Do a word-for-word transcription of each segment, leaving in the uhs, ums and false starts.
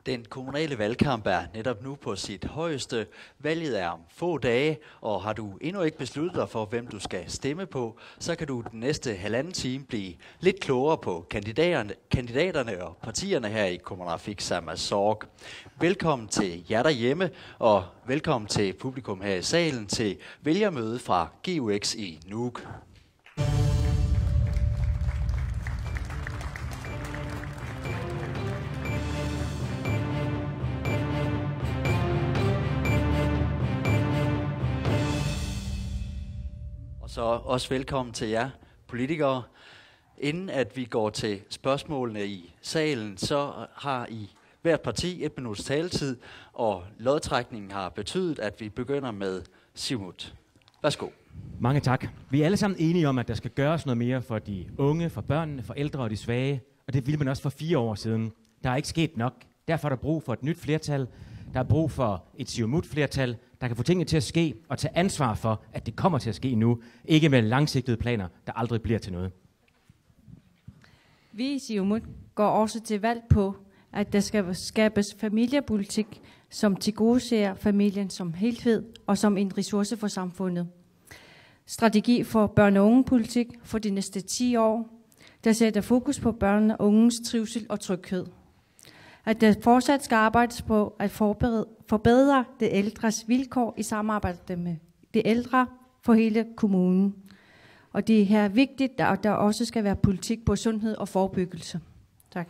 Den kommunale valgkamp er netop nu på sit højeste. Valget er om få dage, og har du endnu ikke besluttet dig for, hvem du skal stemme på, så kan du den næste halvanden time blive lidt klogere på kandidaterne, kandidaterne og partierne her i Kommunalfik Samasorg. Velkommen til jer derhjemme, og velkommen til publikum her i salen til vælgermøde fra G U X i Nuuk. Så også velkommen til jer politikere. Inden at vi går til spørgsmålene i salen, så har I hvert parti et minuts taletid, og lodtrækningen har betydet, at vi begynder med Siumut. Værsgo. Mange tak. Vi er alle sammen enige om, at der skal gøres noget mere for de unge, for børnene, for ældre og de svage, og det ville man også for fire år siden. Der er ikke sket nok. Derfor er der brug for et nyt flertal. Der er brug for et Siumut-flertal, der kan få tingene til at ske og tage ansvar for, at det kommer til at ske nu. Ikke med langsigtede planer, der aldrig bliver til noget. Vi i Siumut går også til valg på, at der skal skabes familiepolitik, som tilgodeser familien som helhed og som en ressource for samfundet. Strategi for børne- og ungepolitik for de næste ti år, der sætter fokus på børn og unges trivsel og tryghed. At der fortsat skal arbejdes på at forbedre det ældres vilkår i samarbejde med de ældre for hele kommunen. Og det er her vigtigt, at der også skal være politik på sundhed og forebyggelse. Tak.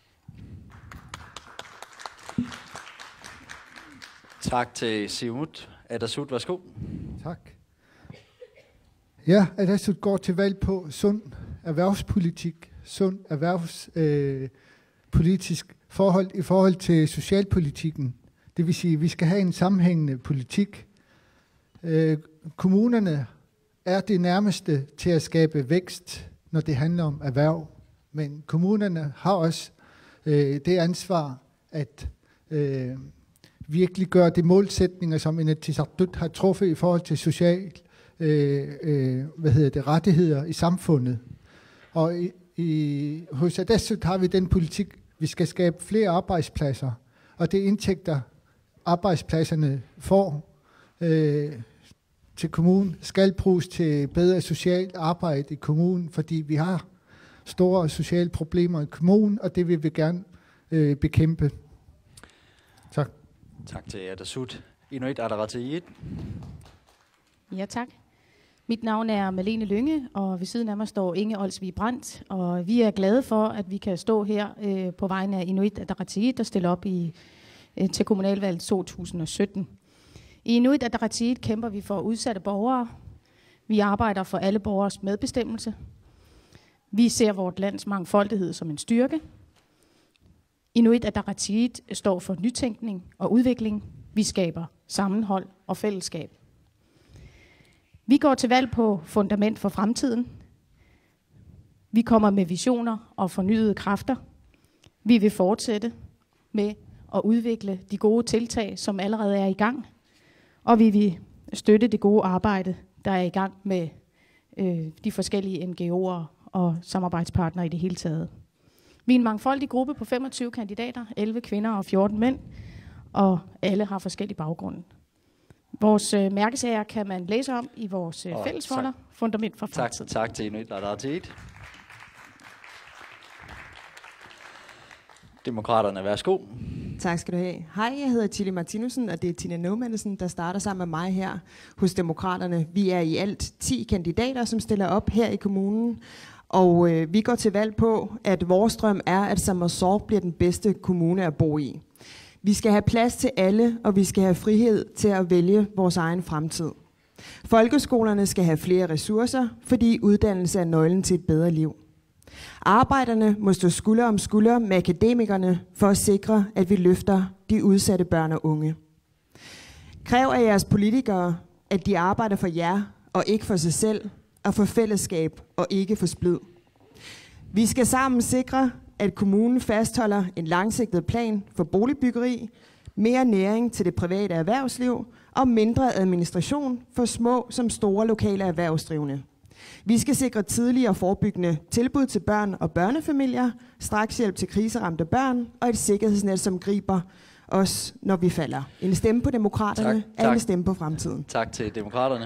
Tak til Siumut. Adasut, værsgo. Tak. Ja, Adasut går til valg på sund erhvervspolitik, sund erhvervspolitisk øh, forhold i forhold til socialpolitikken. Det vil sige, at vi skal have en sammenhængende politik. Øh, kommunerne er det nærmeste til at skabe vækst, når det handler om erhverv. Men kommunerne har også øh, det ansvar at øh, virkelig gøre de målsætninger, som Inatsisartut har truffet i forhold til social, øh, øh, hvad hedder det, rettigheder i samfundet. Og i, i, hos Adasut har vi den politik, vi skal skabe flere arbejdspladser, og det indtægter arbejdspladserne får øh, til kommunen, skal bruges til bedre socialt arbejde i kommunen, fordi vi har store sociale problemer i kommunen, og det vil vi gerne øh, bekæmpe. Tak. Tak til Adasut. Inuit Ataqatigiit. Ja, tak. Mit navn er Malene Lynge, og ved siden af mig står Inge Olsvig Brandt, og vi er glade for, at vi kan stå her øh, på vegne af Inuit Ataqatigiit og stille op i, øh, til kommunalvalget to tusind og sytten. I Inuit Ataqatigiit kæmper vi for udsatte borgere. Vi arbejder for alle borgers medbestemmelse. Vi ser vort lands mangfoldighed som en styrke. Inuit Ataqatigiit står for nytænkning og udvikling. Vi skaber sammenhold og fællesskab. Vi går til valg på fundament for fremtiden. Vi kommer med visioner og fornyede kræfter. Vi vil fortsætte med at udvikle de gode tiltag, som allerede er i gang. Og vi vil støtte det gode arbejde, der er i gang med øh, de forskellige N G O'er og samarbejdspartnere i det hele taget. Vi er en mangfoldig gruppe på femogtyve kandidater, elleve kvinder og fjorten mænd, og alle har forskellige baggrunde. Vores øh, mærkesager kan man læse om i vores øh, fællesfolder, Fundament for Fremtiden. Tak, tak til Inuit Ataqatigiit. Demokraterne, værsgo. Tak skal du have. Hej, jeg hedder Tilly Martinussen, og det er Tina Nøgmannesen, der starter sammen med mig her hos Demokraterne. Vi er i alt ti kandidater, som stiller op her i kommunen, og øh, vi går til valg på, at vores drøm er, at Samasorg bliver den bedste kommune at bo i. Vi skal have plads til alle, og vi skal have frihed til at vælge vores egen fremtid. Folkeskolerne skal have flere ressourcer, fordi uddannelse er nøglen til et bedre liv. Arbejderne må stå skulder om skulder med akademikerne for at sikre, at vi løfter de udsatte børn og unge. Kræv af jeres politikere, at de arbejder for jer og ikke for sig selv, og for fællesskab og ikke for splid. Vi skal sammen sikre, at kommunen fastholder en langsigtet plan for boligbyggeri, mere næring til det private erhvervsliv og mindre administration for små som store lokale erhvervsdrivende. Vi skal sikre tidlige og forebyggende tilbud til børn og børnefamilier, strakshjælp til kriseramte børn og et sikkerhedsnet, som griber os, når vi falder. En stemme på demokraterne Tak, er tak. en stemme på fremtiden. Tak til demokraterne.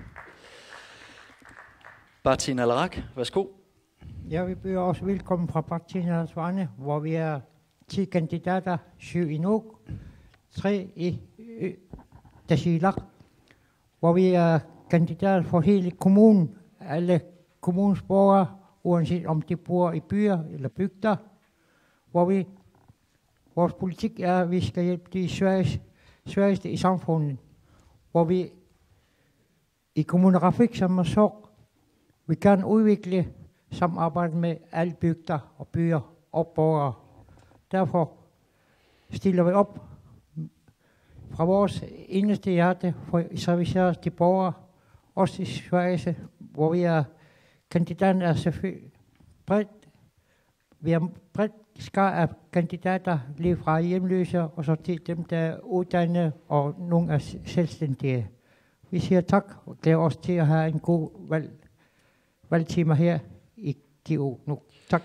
Bartin Alarak, værsgo. Jeg vil byde også velkommen fra Partinernes vegne, hvor vi er ti kandidater, syv i Nuuk, tre i øh, Tasiilaq, hvor vi er kandidater for hele kommunen, alle kommunens borgere, uanset om de bor i byer eller bygder, hvor vi, vores politik er, at vi skal hjælpe de svageste, svageste i samfundet, hvor vi i Kommune Rafik, som er så, vi kan udvikle samarbejde med alle bygder og byer og borgere. Derfor stiller vi op fra vores eneste hjerte for at servicere de borgere, også i Sverige, hvor vi er kandidaten er selvfølgelig bredt. Vi har bredt skar af kandidater lige fra hjemløse og så til dem, der er uddannede og nogle er selvstændige. Vi siger tak og glæder os til at have en god valg, valgtimer her i G O nu. Tak.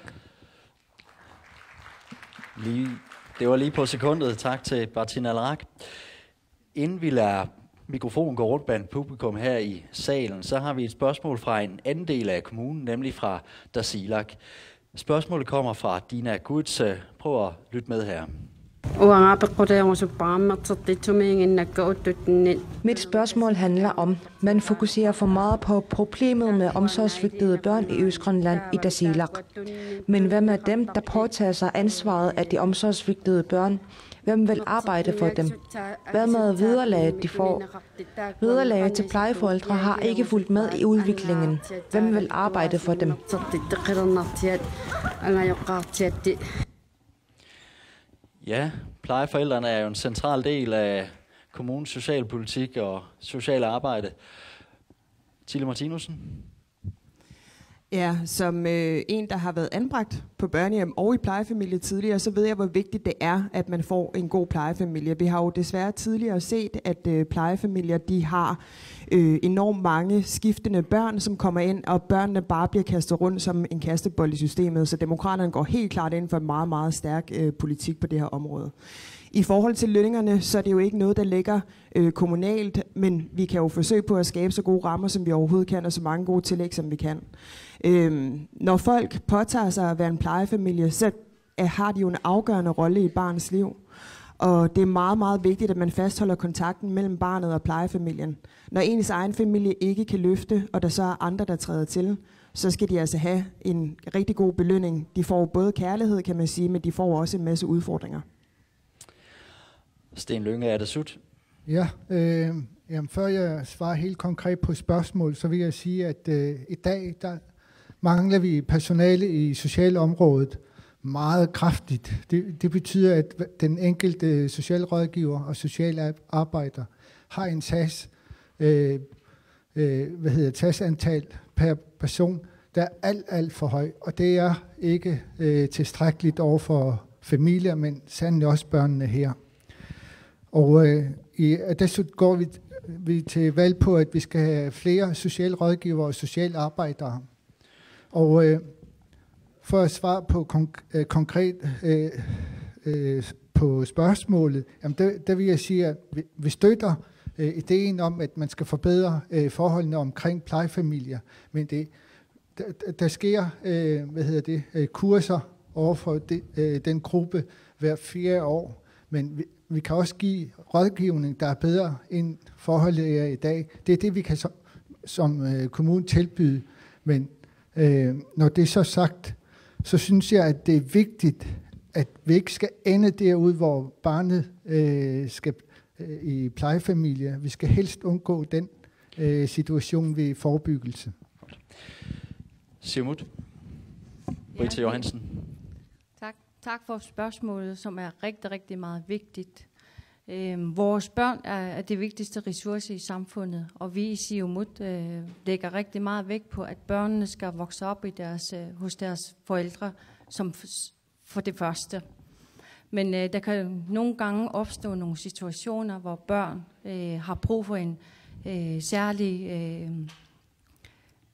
Lige, det var lige på sekundet. Tak til Bartin Alarak. Inden vi lader mikrofonen gå rundt blandt publikum her i salen, så har vi et spørgsmål fra en anden del af kommunen, nemlig fra Tasiilaq. Spørgsmålet kommer fra Dina Guds. Prøv at lytte med her. Mit spørgsmål handler om, man fokuserer for meget på problemet med omsorgsvigtede børn i Østgrønland i Tasiilaq. Men hvem er dem, der påtager sig ansvaret af de omsorgsvigtede børn? Hvem vil arbejde for dem? Hvad med vederlaget, de får? Vederlaget til plejeforældre har ikke fulgt med i udviklingen. Hvem vil arbejde for dem? Ja, plejeforældrene er jo en central del af kommunens socialpolitik og sociale arbejde. Tille Martinussen? Ja, som øh, en, der har været anbragt på børnehjem og i plejefamilie tidligere, så ved jeg, hvor vigtigt det er, at man får en god plejefamilie. Vi har jo desværre tidligere set, at øh, plejefamilier de har øh, enormt mange skiftende børn, som kommer ind, og børnene bare bliver kastet rundt som en kastebold i systemet. Så demokraterne går helt klart ind for en meget, meget stærk øh, politik på det her område. I forhold til lønningerne, så er det jo ikke noget, der ligger øh, kommunalt, men vi kan jo forsøge på at skabe så gode rammer, som vi overhovedet kan, og så mange gode tillæg, som vi kan. Øhm, når folk påtager sig at være en plejefamilie, så er, har de jo en afgørende rolle i et barns liv. Og det er meget, meget vigtigt, at man fastholder kontakten mellem barnet og plejefamilien. Når ens egen familie ikke kan løfte, og der så er andre, der træder til, så skal de altså have en rigtig god belønning. De får både kærlighed, kan man sige, men de får også en masse udfordringer. Sten Lynge, er det sut? Ja, øh, jamen, før jeg svarer helt konkret på spørgsmål, så vil jeg sige, at øh, i dag der mangler vi personale i socialområdet meget kraftigt. Det, det betyder, at den enkelte socialrådgiver og socialarbejder har en tags, øh, øh, hvad hedder tagsantal per person, der er alt, alt for høj. Og det er ikke øh, tilstrækkeligt over for familier, men sandelig også børnene her. Og øh, i desuden går vi, vi til valg på, at vi skal have flere socialrådgivere og socialarbejdere. Og øh, for at svare på konk- øh, konkret øh, øh, på spørgsmålet, jamen der, der vil jeg sige, at vi, vi støtter øh, ideen om, at man skal forbedre øh, forholdene omkring plejefamilier. Men det, der, der sker øh, hvad hedder det, øh, kurser overfor de, øh, den gruppe hver fire år. Men vi, vi kan også give rådgivning, der er bedre end forholdet er i dag. Det er det, vi kan som, som øh, kommune tilbyde. Men øh, når det er så sagt, så synes jeg, at det er vigtigt, at vi ikke skal ende derude, hvor barnet øh, skal øh, i plejefamilie. Vi skal helst undgå den øh, situation ved forebyggelse. Siumut. Britta Johansen. Tak. Tak for spørgsmålet, som er rigtig, rigtig meget vigtigt. Øhm, vores børn er, er det vigtigste ressource i samfundet, og vi i Siumut øh, lægger rigtig meget vægt på, at børnene skal vokse op i deres, øh, hos deres forældre som f- for det første. Men øh, der kan nogle gange opstå nogle situationer, hvor børn øh, har brug for en øh, særlig øh,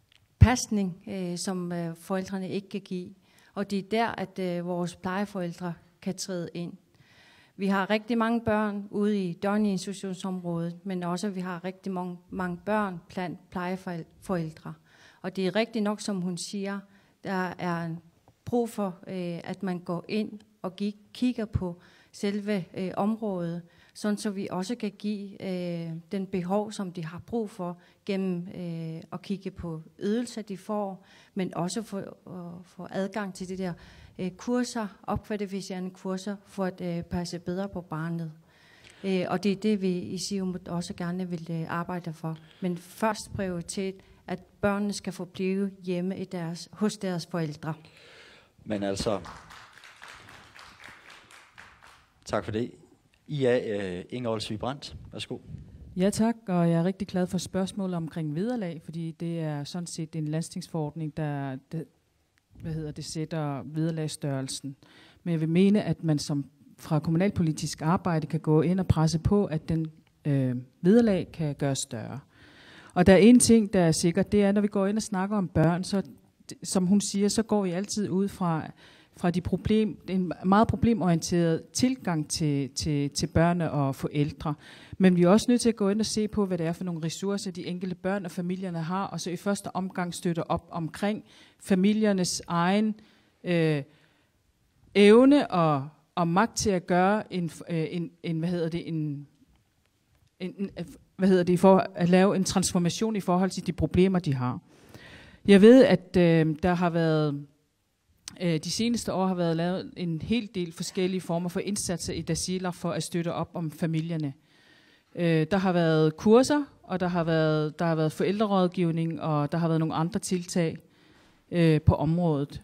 pasning, øh, som øh, forældrene ikke kan give. Og det er der, at øh, vores plejeforældre kan træde ind. Vi har rigtig mange børn ude i døgninstitutionsområdet, men også vi har rigtig mange, mange børn blandt plejeforældre. Og det er rigtig nok, som hun siger, der er brug for, øh, at man går ind og gik, kigger på selve øh, området, sådan så vi også kan give øh, den behov, som de har brug for, gennem øh, at kigge på ydelser, de får, men også for at få adgang til de der øh, kurser, opkvalificerende kurser, for at øh, passe bedre på barnet. Øh, og det er det, vi i Siumut også gerne vil øh, arbejde for. Men først prioritet, at børnene skal få blive hjemme i deres, hos deres forældre. Men altså, tak for det. I er uh, Inger Olsvig Brandt. Værsgo. Ja tak, og jeg er rigtig glad for spørgsmålet omkring vederlag, fordi det er sådan set en landstingsforordning, der, der hvad hedder det, sætter vederlagsstørrelsen. Men jeg vil mene, at man som fra kommunalpolitisk arbejde kan gå ind og presse på, at den øh, vederlag kan gøres større. Og der er en ting, der er sikkert, det er, når vi går ind og snakker om børn, så som hun siger, så går vi altid ud fra, fra de problem, en meget problemorienteret tilgang til, til, til børn og forældre. Men vi er også nødt til at gå ind og se på, hvad det er for nogle ressourcer, de enkelte børn og familierne har, og så i første omgang støtte op omkring familiernes egen øh, evne og, og magt til at gøre en, en, en hvad hedder det, en, en, hvad hedder det, for at lave en transformation i forhold til de problemer, de har. Jeg ved, at øh, der har været, øh, de seneste år har været lavet en hel del forskellige former for indsatser i Tasiilaq for at støtte op om familierne. Øh, der har været kurser, og der har været, der har været forældrerådgivning, og der har været nogle andre tiltag øh, på området.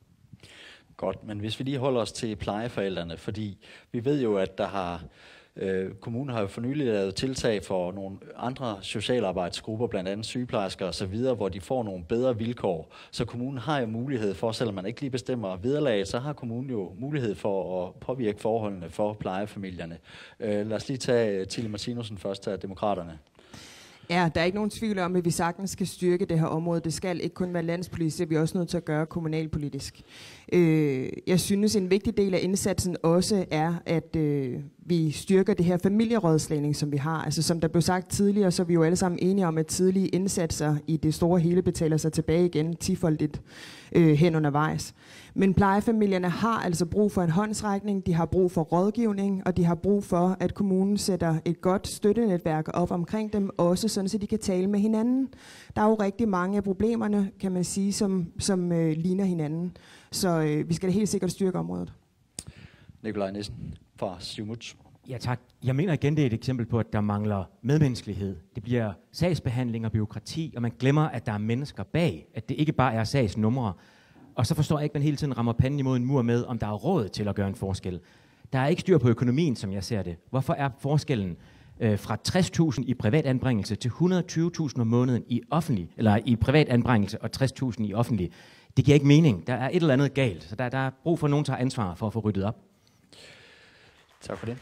Godt, men hvis vi lige holder os til plejeforældrene, fordi vi ved jo, at der har Øh, kommunen har jo for nylig lavet tiltag for nogle andre socialarbejdsgrupper, blandt andet sygeplejersker og så videre, hvor de får nogle bedre vilkår. Så kommunen har jo mulighed for, selvom man ikke lige bestemmer vederlag, så har kommunen jo mulighed for at påvirke forholdene for plejefamilierne. Øh, lad os lige tage Tilly Martinussen først af Demokraterne. Ja, der er ikke nogen tvivl om, at vi sagtens skal styrke det her område. Det skal ikke kun være landspolitisk, det er vi også nødt til at gøre kommunalpolitisk. Øh, jeg synes, en vigtig del af indsatsen også er, at øh, vi styrker det her familierådslagning, som vi har. Altså som der blev sagt tidligere, så er vi jo alle sammen enige om, at tidlige indsatser i det store hele betaler sig tilbage igen tifoldigt øh, hen undervejs. Men plejefamilierne har altså brug for en håndsrækning, de har brug for rådgivning, og de har brug for, at kommunen sætter et godt støttenetværk op omkring dem, også sådan, så de kan tale med hinanden. Der er jo rigtig mange af problemerne, kan man sige, som, som øh, ligner hinanden. Så øh, vi skal da helt sikkert styrke området. Nikolaj Nissen fra Siumut. Ja tak. Jeg mener igen, det er et eksempel på, at der mangler medmenneskelighed. Det bliver sagsbehandling og byråkrati, og man glemmer, at der er mennesker bag. At det ikke bare er sagsnumre. Og så forstår jeg ikke, at man hele tiden rammer panden imod en mur med, om der er råd til at gøre en forskel. Der er ikke styr på økonomien, som jeg ser det. Hvorfor er forskellen øh, fra tres tusind i privat anbringelse til et hundrede og tyve tusind om måneden i offentlig, eller i privat anbringelse og tres tusind i offentlig? Det giver ikke mening. Der er et eller andet galt. Så der, der er brug for, at nogen tager ansvar for at få ryddet op. Tak for det.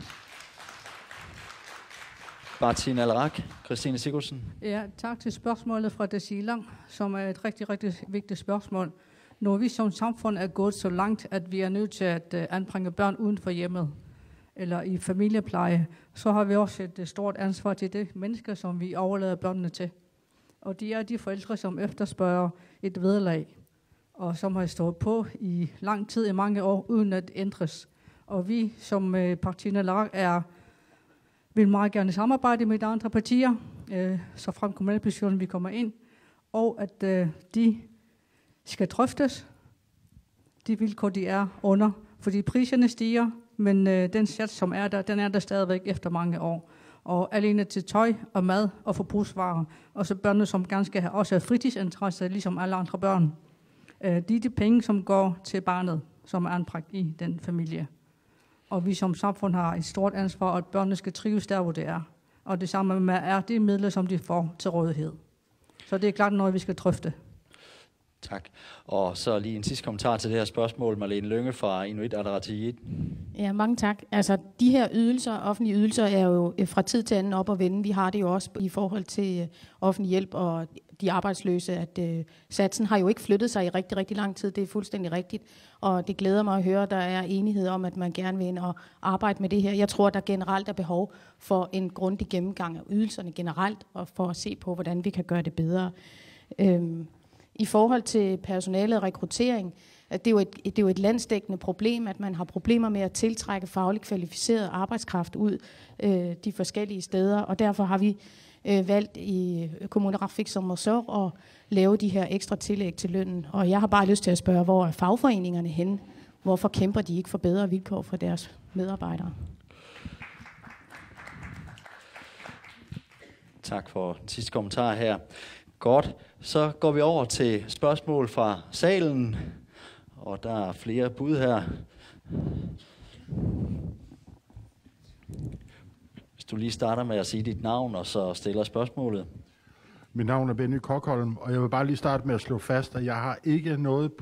Martin Alrak, Christine Sigurdsen. Ja, tak til spørgsmålet fra Tasiilaq, som er et rigtig, rigtig vigtigt spørgsmål. Når vi som samfund er gået så langt, at vi er nødt til at uh, anbringe børn uden for hjemmet, eller i familiepleje, så har vi også et uh, stort ansvar til de mennesker, som vi overlader børnene til. Og de er de forældre, som efterspørger et vederlag, og som har stået på i lang tid, i mange år, uden at ændres. Og vi som uh, partiet Tasiilaq er vil meget gerne samarbejde med de andre partier, øh, så frem kommunalbestyrelsen vi kommer ind, og at øh, de skal drøftes, de vilkår, de er under, fordi priserne stiger, men øh, den sats, som er der, den er der stadigvæk efter mange år. Og alene til tøj og mad og forbrugsvarer, og så børnene, som gerne skal have også fritidsinteresse, ligesom alle andre børn. Øh, de er de penge, som går til barnet, som er anbragt i den familie. Og vi som samfund har et stort ansvar, at børnene skal trives der, hvor det er. Og det samme med er de midler, som de får til rådighed. Så det er klart noget, vi skal drøfte. Tak. Og så lige en sidste kommentar til det her spørgsmål, Marlene Lynge fra Inuit Ataqatigiit. Ja, mange tak. Altså, de her ydelser, offentlige ydelser, er jo fra tid til anden op at vende. Vi har det jo også i forhold til offentlig hjælp og de arbejdsløse, at uh, satsen har jo ikke flyttet sig i rigtig, rigtig lang tid. Det er fuldstændig rigtigt. Og det glæder mig at høre, at der er enighed om, at man gerne vil ind og arbejde med det her. Jeg tror, der generelt er behov for en grundig gennemgang af ydelserne generelt, og for at se på, hvordan vi kan gøre det bedre. Øhm, I forhold til personalet og rekruttering, at det er jo et, det er jo et landsdækkende problem, at man har problemer med at tiltrække fagligt kvalificeret arbejdskraft ud øh, de forskellige steder, og derfor har vi øh, valgt i Kommunerafik som så at lave de her ekstra tillæg til lønnen. Og jeg har bare lyst til at spørge, hvor er fagforeningerne henne? Hvorfor kæmper de ikke for bedre vilkår for deres medarbejdere? Tak for den sidste kommentar her. Godt, så går vi over til spørgsmål fra salen, og der er flere bud her. Hvis du lige starter med at sige dit navn, og så stiller spørgsmålet. Mit navn er Benny Kokholm, og jeg vil bare lige starte med at slå fast, at jeg har ikke noget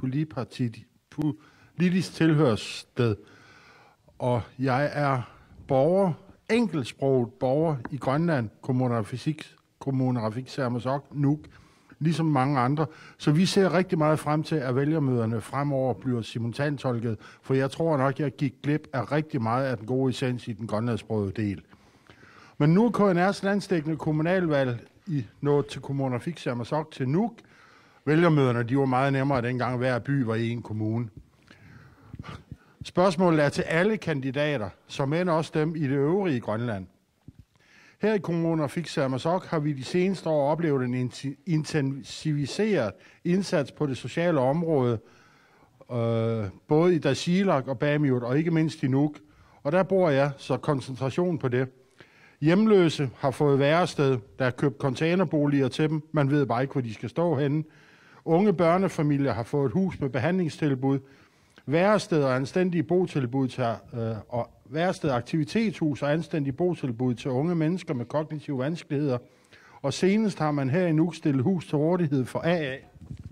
politisk tilhørssted, og jeg er borger, enkeltsproget borger i Grønland, Kommunerafik Sermersooq, Nuuk, ligesom mange andre. Så vi ser rigtig meget frem til, at vælgermøderne fremover bliver simultantolket, for jeg tror nok, at jeg gik glip af rigtig meget af den gode essens i den grønlandsksprogede del. Men nu er K N R's landsdækkende kommunalvalg i nået til Kommunerafik Sermersooq til Nuuk. Vælgermøderne, de var meget nemmere dengang, hver by var i en kommune. Spørgsmålet er til alle kandidater, som end også dem i det øvrige Grønland. Her i Kommunerafik Sermersooq har vi de seneste år oplevet en intensiviseret indsats på det sociale område, øh, både i Tasiilaq og Bamiut, og ikke mindst i Nuuk. Og der bor jeg, så koncentration på det. Hjemløse har fået værested, der er købt containerboliger til dem. Man ved bare ikke, hvor de skal stå henne. Unge børnefamilier har fået et hus med behandlingstilbud. Værested og anstændige botilbud til, øh, og værested aktivitetshus og anstændige botilbud til unge mennesker med kognitive vanskeligheder. Og senest har man her i Nuuk stillet hus til rådighed for A A.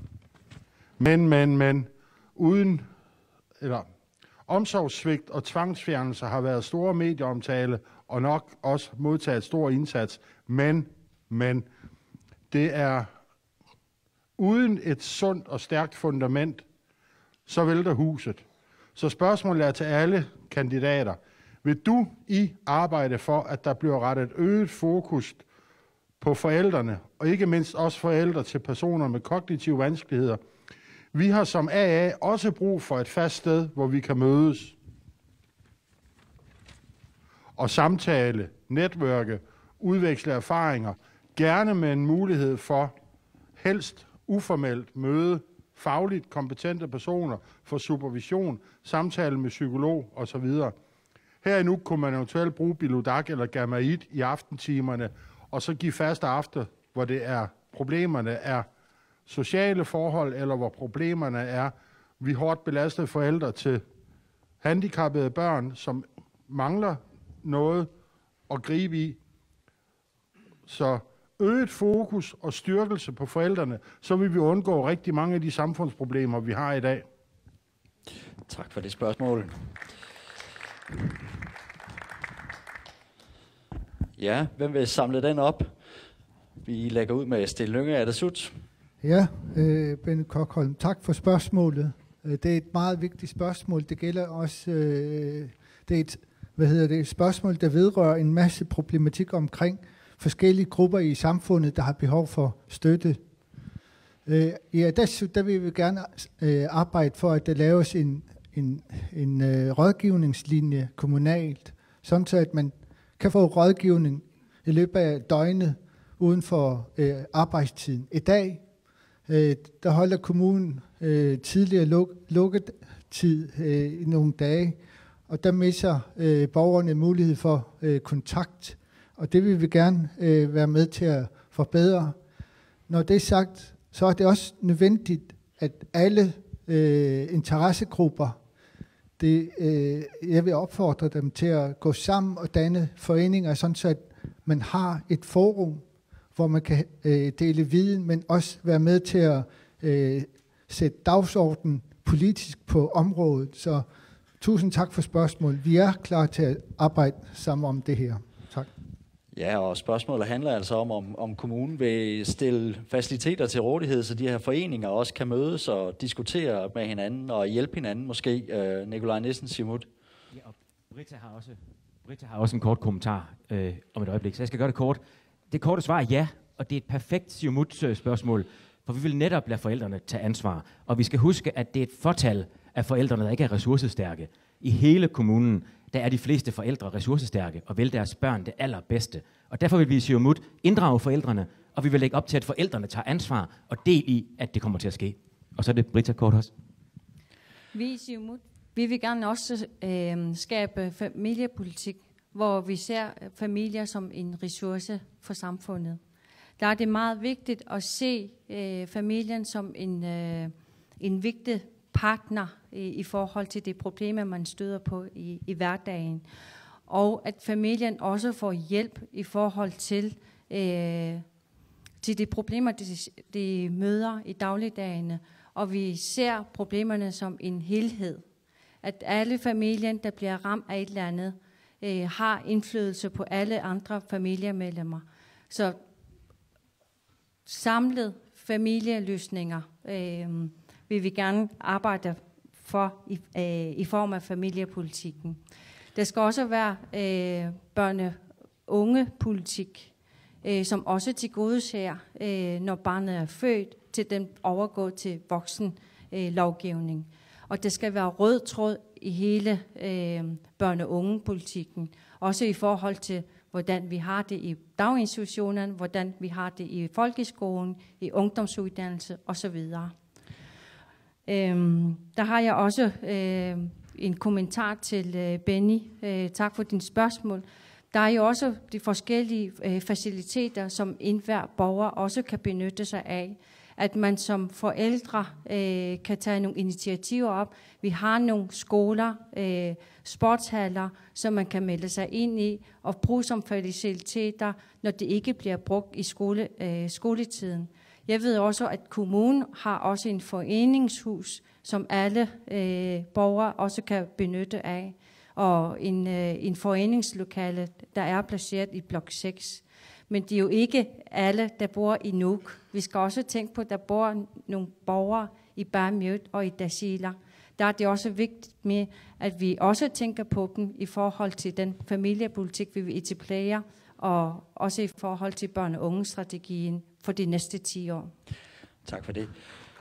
Men, men, men, uden, eller omsorgssvigt og tvangsfjernelse har været store medieomtale og nok også modtaget stor indsats. Men, men, det er uden et sundt og stærkt fundament, så vælter huset. Så spørgsmålet er til alle kandidater. Vil du i arbejde for, at der bliver rettet øget fokus på forældrene, og ikke mindst også forældre til personer med kognitive vanskeligheder? Vi har som A A også brug for et fast sted, hvor vi kan mødes og samtale, netværke, udveksle erfaringer, gerne med en mulighed for helst uformelt møde fagligt kompetente personer for supervision, samtale med psykolog osv. Her nu kunne man eventuelt bruge Biludak eller Gamait i aftentimerne, og så give faste aften, hvor det er problemerne er sociale forhold, eller hvor problemerne er vi hårdt belastede forældre til handicappede børn, som mangler noget at gribe i. Så øget fokus og styrkelse på forældrene, så vil vi undgå rigtig mange af de samfundsproblemer, vi har i dag. Tak for det spørgsmål. Ja, hvem vil samle den op? Vi lægger ud med Sten Lynge. Er det slut? Ja, øh, Benny Kokholm, tak for spørgsmålet. Det er et meget vigtigt spørgsmål. Det gælder også, øh, det er et, hvad hedder det, et spørgsmål, der vedrører en masse problematik omkring forskellige grupper i samfundet, der har behov for støtte. Øh, ja, der, der vil vi gerne øh, arbejde for, at der laves en, en, en øh, rådgivningslinje kommunalt, sådan så at man kan få rådgivning i løbet af døgnet uden for øh, arbejdstiden. I dag, øh, der holder kommunen øh, tidligere luk, lukketid øh, i nogle dage, og der misser øh, borgerne mulighed for øh, kontakt, og det vil vi gerne øh, være med til at forbedre. Når det er sagt, så er det også nødvendigt, at alle øh, interessegrupper, det, øh, jeg vil opfordre dem til at gå sammen og danne foreninger, sådan så at man har et forum, hvor man kan øh, dele viden, men også være med til at øh, sætte dagsordenen politisk på området. Så tusind tak for spørgsmålet. Vi er klar til at arbejde sammen om det her. Tak. Ja, og spørgsmålet handler altså om, om, om kommunen vil stille faciliteter til rådighed, så de her foreninger også kan mødes og diskutere med hinanden og hjælpe hinanden måske. Øh, Nikolaj Nissen, Siumut. Ja, og Britta har også, Britta har også en kort kommentar øh, om et øjeblik, så jeg skal gøre det kort. Det korte svar er ja, og det er et perfekt Siumut-spørgsmål, for vi vil netop lade forældrene tage ansvar. Og vi skal huske, at det er et fortal af forældrene, der ikke er ressourcestærke. I hele kommunen, der er de fleste forældre ressourcestærke og vil deres børn det allerbedste. Og derfor vil vi i Siumut inddrage forældrene, og vi vil lægge op til, at forældrene tager ansvar og del i, at det kommer til at ske. Og så er det Britta kort også. Vi i Siumut, vi vil gerne også øh, skabe familiepolitik, hvor vi ser familier som en ressource for samfundet. Der er det meget vigtigt at se øh, familien som en, øh, en vigtig partner i, i forhold til de problemer, man støder på i, i hverdagen. Og at familien også får hjælp i forhold til, øh, til de problemer, de, de møder i dagligdagene. Og vi ser problemerne som en helhed. At alle familien, der bliver ramt af et eller andet, øh, har indflydelse på alle andre familiemedlemmer. Så samlet familieløsninger øh, vil vi gerne arbejde for i, øh, i form af familiepolitikken. Der skal også være øh, børne-unge-politik, øh, som også tilgodeser, øh, når barnet er født, til den overgår til voksen øh, lovgivning. Og det skal være rød tråd i hele øh, børne-unge-politikken, også i forhold til hvordan vi har det i daginstitutionerne, hvordan vi har det i folkeskolen, i ungdomsuddannelse osv. Øhm, der har jeg også øh, en kommentar til øh, Benny. Øh, tak for din spørgsmål. Der er jo også de forskellige øh, faciliteter, som enhver borger også kan benytte sig af. At man som forældre øh, kan tage nogle initiativer op. Vi har nogle skoler, øh, sportshaller, som man kan melde sig ind i og bruge som faciliteter, når det ikke bliver brugt i skole, øh, skoletiden. Jeg ved også, at kommunen har også en foreningshus, som alle øh, borgere også kan benytte af. Og en, øh, en foreningslokale, der er placeret i blok seks. Men det er jo ikke alle, der bor i Nuuk. Vi skal også tænke på, at der bor nogle borgere i Bamjøt og i Tasiilaq. Der er det også vigtigt med, at vi også tænker på dem i forhold til den familiepolitik, vi vil etablere, og også i forhold til børne- og ungestrategien for de næste ti år. Tak for det.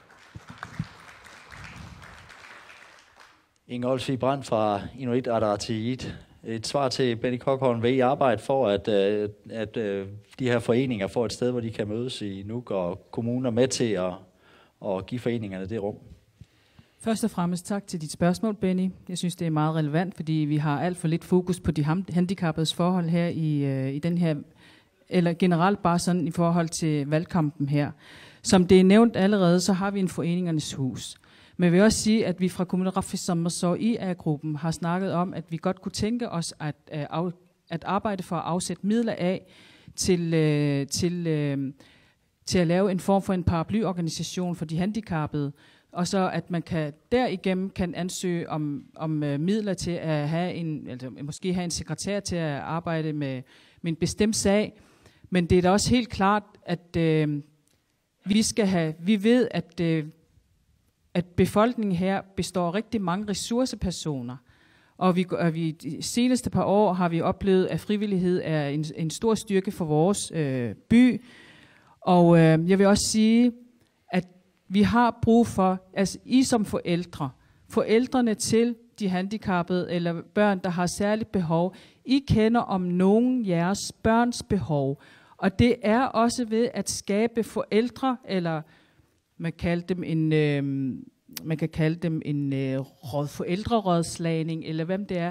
Inger Olsvig Brandt fra Inuit Ataqatigiit. Et svar til Benny Kochhorn. Vil I arbejde for, at, at, at de her foreninger får et sted, hvor de kan mødes i Nuuk, og kommuner med til at, at give foreningerne det rum? Først og fremmest tak til dit spørgsmål, Benny. Jeg synes, det er meget relevant, fordi vi har alt for lidt fokus på de handicappedes forhold her i, i den her, eller generelt bare sådan i forhold til valgkampen her. Som det er nævnt allerede, så har vi en foreningernes hus. Men jeg vil også sige, at vi fra Kommunalrafis Sommersår i A-gruppen har snakket om, at vi godt kunne tænke os at, at arbejde for at afsætte midler af til, til, til at lave en form for en paraplyorganisation for de handicappede, og så at man kan derigennem kan ansøge om, om midler til at have en, altså måske have en sekretær til at arbejde med, med en bestemt sag. Men det er da også helt klart, at øh, vi skal have, vi ved, at øh, at befolkningen her består af rigtig mange ressourcepersoner. Og vi, og vi de seneste par år har vi oplevet, at frivillighed er en, en stor styrke for vores øh, by. Og øh, jeg vil også sige, at vi har brug for, altså I som forældre, forældrene til de handicappede eller børn, der har særligt behov, I kender om nogen jeres børns behov. Og det er også ved at skabe forældre, eller man kalder dem en, øh, man kan kalde dem en øh, råd, forældrerådslagning, eller hvem det er.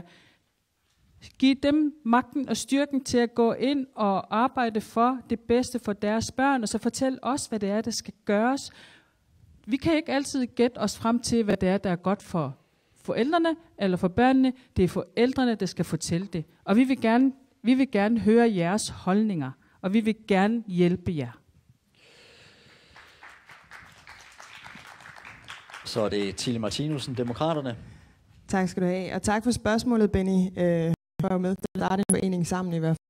Giv dem magten og styrken til at gå ind og arbejde for det bedste for deres børn, og så fortæl os, hvad det er, der skal gøres. Vi kan ikke altid gætte os frem til, hvad det er, der er godt for forældrene eller for børnene. Det er forældrene, der skal fortælle det. Og vi vil gerne, vi vil gerne høre jeres holdninger, og vi vil gerne hjælpe jer. Så er det Tilly Martinussen, Demokraterne. Tak skal du have, og tak for spørgsmålet, Benny. Øh, for at med til at starte en forening sammen i hvert fald.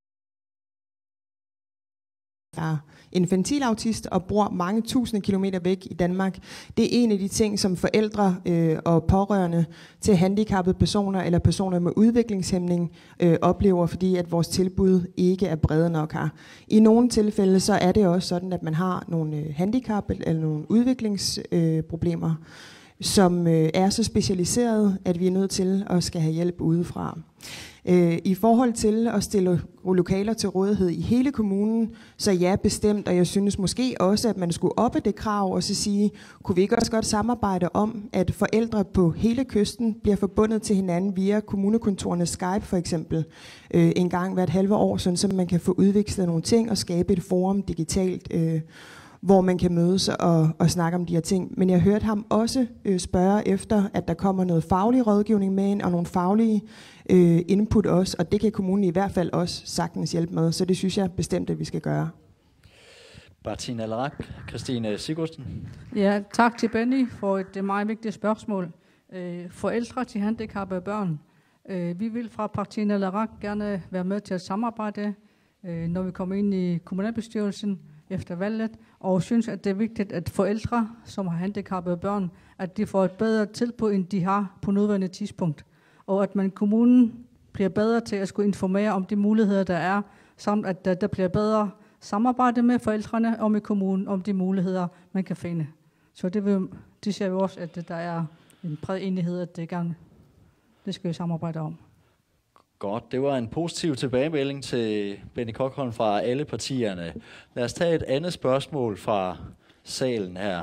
Jeg er infantilautist og bor mange tusinde kilometer væk i Danmark. Det er en af de ting, som forældre øh, og pårørende til handicappede personer eller personer med udviklingshæmning øh, oplever, fordi at vores tilbud ikke er brede nok her. I nogle tilfælde så er det også sådan, at man har nogle øh, handicap eller nogle udviklingsproblemer, øh, som øh, er så specialiseret, at vi er nødt til at skal have hjælp udefra. Øh, I forhold til at stille lokaler til rådighed i hele kommunen, så ja, bestemt, og jeg synes måske også, at man skulle oppe det krav og så sige, kunne vi ikke også godt samarbejde om, at forældre på hele kysten bliver forbundet til hinanden via kommunekontorerne Skype for eksempel, øh, en gang hvert halve år, sådan, så man kan få udvekslet nogle ting og skabe et forum digitalt, øh, hvor man kan mødes og, og snakke om de her ting. Men jeg hørte ham også øh, spørge efter, at der kommer noget faglig rådgivning med ind, og nogle faglige øh, input også, og det kan kommunen i hvert fald også sagtens hjælpe med, så det synes jeg bestemt, at vi skal gøre. Martin Allerak, Christine Sigurdsen. Ja, tak til Benny for et meget vigtigt spørgsmål. Øh, forældre til handicappede børn. Øh, vi vil fra Partiet Allerak gerne være med til at samarbejde, øh, når vi kommer ind i kommunalbestyrelsen efter valget, og synes, at det er vigtigt, at forældre, som har handicappede børn, at de får et bedre tilbud, end de har på nuværende tidspunkt. Og at man kommunen bliver bedre til at skulle informere om de muligheder, der er, samt at der, der bliver bedre samarbejde med forældrene og med kommunen om de muligheder, man kan finde. Så det, vil, det ser vi også, at der er en bred enighed, at det, gerne, det skal vi samarbejde om. Godt, det var en positiv tilbagemelding til Benny Kokholm fra alle partierne. Lad os tage et andet spørgsmål fra salen her.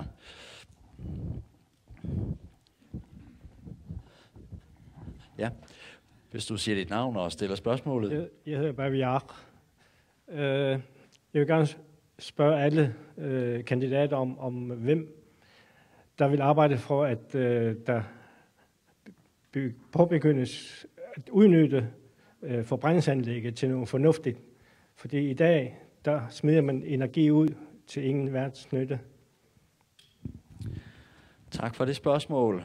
Ja, hvis du siger dit navn og stiller spørgsmålet. Jeg, jeg hedder Baviar. Uh, jeg vil gerne spørge alle uh, kandidater om, om, hvem der vil arbejde for, at uh, der by, påbegyndes at udnytte uh, forbrændingsanlægget til noget fornuftigt. Fordi i dag, der smider man energi ud til ingen verdens nytte. Tak for det spørgsmål.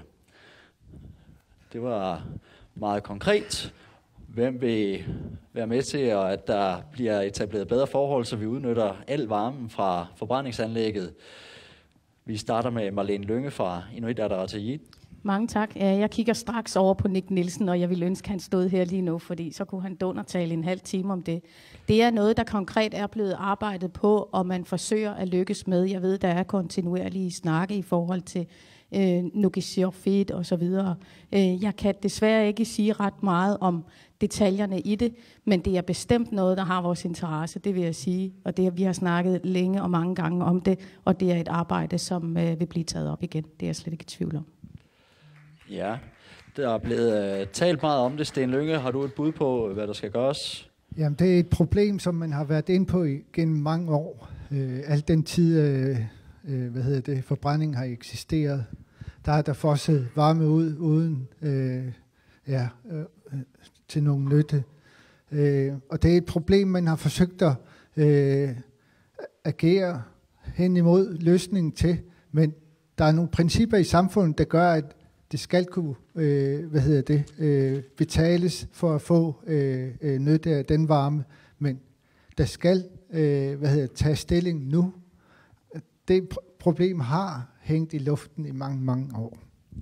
Det var meget konkret. Hvem vil være med til, at der bliver etableret bedre forhold, så vi udnytter al varmen fra forbrændingsanlægget? Vi starter med Marlene Lynge fra Inuit Ataqatigiit. Mange tak. Jeg kigger straks over på Nick Nielsen, og jeg vil ønske, at han stod her lige nu, fordi så kunne han dundertale en halv time om det. Det er noget, der konkret er blevet arbejdet på, og man forsøger at lykkes med. Jeg ved, der er kontinuerlige snakke i forhold til øh, Nukissiorfeed og så videre. Øh, jeg kan desværre ikke sige ret meget om detaljerne i det, men det er bestemt noget, der har vores interesse, det vil jeg sige. Og det, vi har snakket længe og mange gange om det, og det er et arbejde, som øh, vil blive taget op igen. Det er jeg slet ikke i tvivl om. Ja, der er blevet uh, talt meget om det. Sten Lynge, har du et bud på, hvad der skal gøres? Jamen, det er et problem, som man har været inde på gennem mange år. Øh, al den tid, øh, øh, hvad hedder det, forbrænding har eksisteret. Der er der fosset varme ud, uden øh, ja, øh, til nogen nytte. Øh, og det er et problem, man har forsøgt at øh, agere hen imod løsningen til. Men der er nogle principper i samfundet, der gør, at det skal kunne øh, hvad hedder det, øh, betales for at få øh, øh, nytte af den varme, men der skal øh, hvad hedder, tage stilling nu. Det pr- problem har hængt i luften i mange, mange år.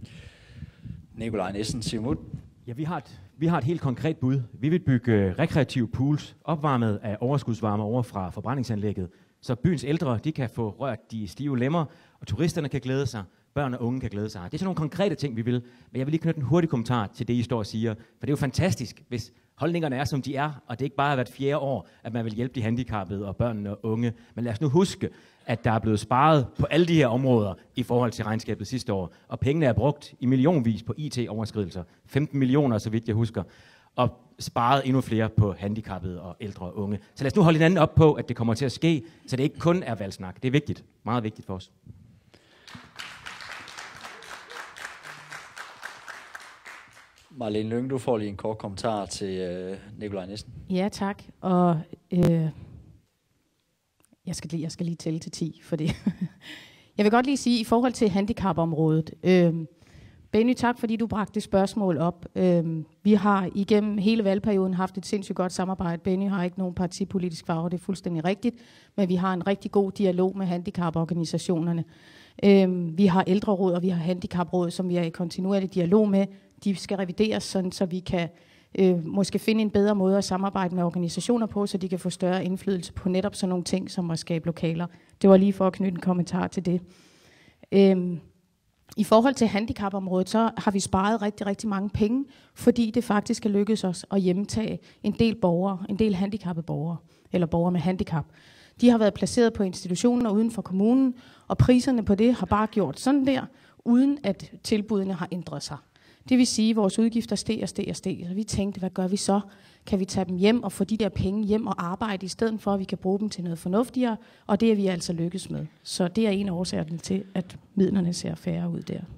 Nikolaj Nissen, Siumut. Ja, vi har, et, vi har et helt konkret bud. Vi vil bygge rekreative pools, opvarmet af overskudsvarme over fra forbrændingsanlægget, så byens ældre de kan få rørt de stive lemmer, og turisterne kan glæde sig. Børn og unge kan glæde sig. Det er sådan nogle konkrete ting, vi vil. Men jeg vil lige knytte en hurtig kommentar til det, I står og siger. For det er jo fantastisk, hvis holdningerne er, som de er, og det ikke bare er hvert fjerde år, at man vil hjælpe de handicappede og børnene og unge. Men lad os nu huske, at der er blevet sparet på alle de her områder i forhold til regnskabet sidste år. Og pengene er brugt i millionvis på I T-overskridelser. femten millioner, så vidt jeg husker. Og sparet endnu flere på handicappede og ældre og unge. Så lad os nu holde hinanden op på, at det kommer til at ske, så det ikke kun er valgsnak. Det er vigtigt. Meget vigtigt for os. Marlene Lynge, du får lige en kort kommentar til øh, Nikolaj Nissen. Ja, tak. Og øh, jeg, skal lige, jeg skal lige tælle til ti, fordi Jeg vil godt lige sige, i forhold til handicapområdet, øh, Benny, tak fordi du bragte det spørgsmål op. Øh, vi har igennem hele valgperioden haft et sindssygt godt samarbejde. Benny har ikke nogen partipolitisk farve, det er fuldstændig rigtigt, men vi har en rigtig god dialog med handicaporganisationerne. Øh, vi har ældreråd, og vi har handicapråd, som vi er i kontinuerlig dialog med. De skal revideres, sådan, så vi kan øh, måske finde en bedre måde at samarbejde med organisationer på, så de kan få større indflydelse på netop sådan nogle ting, som at skabe lokaler. Det var lige for at knytte en kommentar til det. Øh, I forhold til handicapområdet, så har vi sparet rigtig, rigtig mange penge, fordi det faktisk er lykkedes os at hjemtage en del borgere, en del handicappede borgere, eller borgere med handicap. De har været placeret på institutioner uden for kommunen, og priserne på det har bare gjort sådan der, uden at tilbudene har ændret sig. Det vil sige, at vores udgifter steg og steg og steg. Så vi tænkte, hvad gør vi så? Kan vi tage dem hjem og få de der penge hjem og arbejde, i stedet for, at vi kan bruge dem til noget fornuftigere? Og det er vi altså lykkes med. Så det er en af årsagerne til, at midlerne ser færre ud der.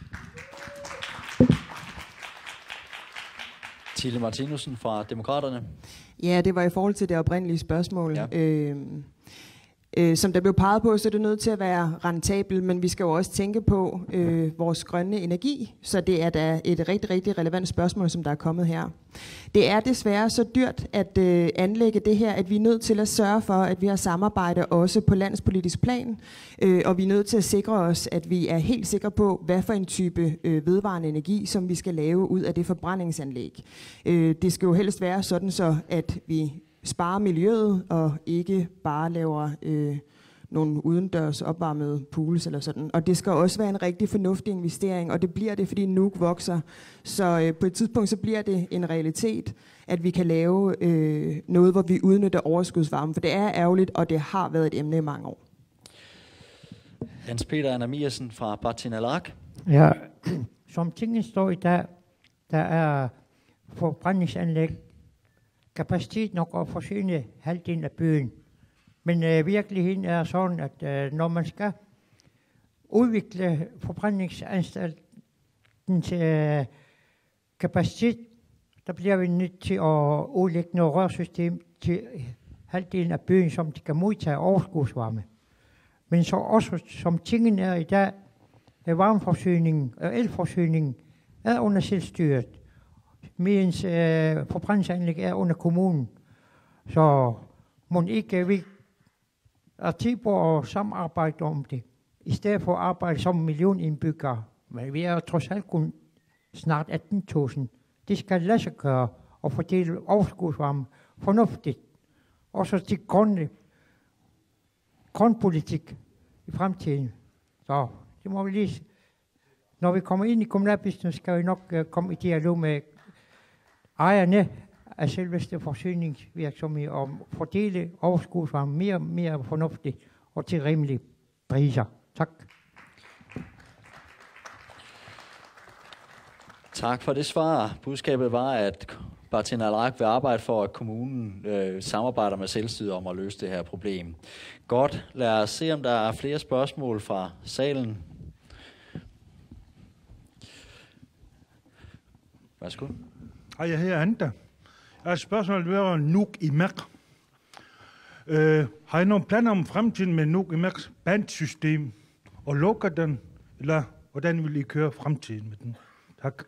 Tille Martinussen fra Demokraterne. Ja, det var i forhold til det oprindelige spørgsmål. Ja. Øh, øh, som der blev peget på, så er det nødt til at være rentabel, men vi skal jo også tænke på øh, vores grønne energi, så det er da et rigtig, rigtig relevant spørgsmål, som der er kommet her. Det er desværre så dyrt at øh, anlægge det her, at vi er nødt til at sørge for, at vi har samarbejde også på landspolitisk plan, øh, og vi er nødt til at sikre os, at vi er helt sikre på, hvad for en type øh, vedvarende energi, som vi skal lave ud af det forbrændingsanlæg. Øh, det skal jo helst være sådan så, at vi sparer miljøet og ikke bare laver øh, nogle udendørs opvarmede pools eller sådan. Og det skal også være en rigtig fornuftig investering, og det bliver det, fordi Nuuk vokser. Så øh, på et tidspunkt så bliver det en realitet, at vi kan lave øh, noget, hvor vi udnytter overskudsvarme, for det er ærgerligt, og det har været et emne i mange år. Hans Peter Anamiasen fra Partinalak. Ja, som tingene står i dag, der er forbrændingsanlæg kapacitet nok at forsyne halvdelen af byen. Men øh, virkeligheden er sådan, at øh, når man skal udvikle forbrændingsanstalten til øh, kapacitet, der bliver vi nødt til at udlægge noget rørsystem til halvdelen af byen, som de kan modtage overskudsvarme. Men så også, som tingene er i dag, varmeforsyningen og elforsyningen er under selvstyret, mens øh, forbrændingsanlæg er under kommunen. Så må ikke vi er tid på at samarbejde om det, i stedet for at arbejde som million indbyggere. Men vi er trods alt kun snart atten tusind. Det skal lade sig gøre og fordele overskudsvarme fornuftigt. Også til grønne, grønpolitik i fremtiden. Så det må vi lige. Når vi kommer ind i kommunalbestyrelsen, skal vi nok uh, komme i dialog med ejerne af selveste forsyningsvirksomhed og fordele overskudsvarme mere mere fornuftigt og til rimelige priser. Tak. Tak for det svar. Budskabet var, at Partinalak vil arbejde for, at kommunen øh, samarbejder med selvstyret om at løse det her problem. Godt. Lad os se, om der er flere spørgsmål fra salen. Værsgo. Hej, jeg hedder Anta. Jeg har et spørgsmål, der er Nuuk i Mærk. Øh, har I nogle planer om fremtiden med Nuuk i Mærks bandsystem? Og lukker den? Eller hvordan vil I køre fremtiden med den? Tak.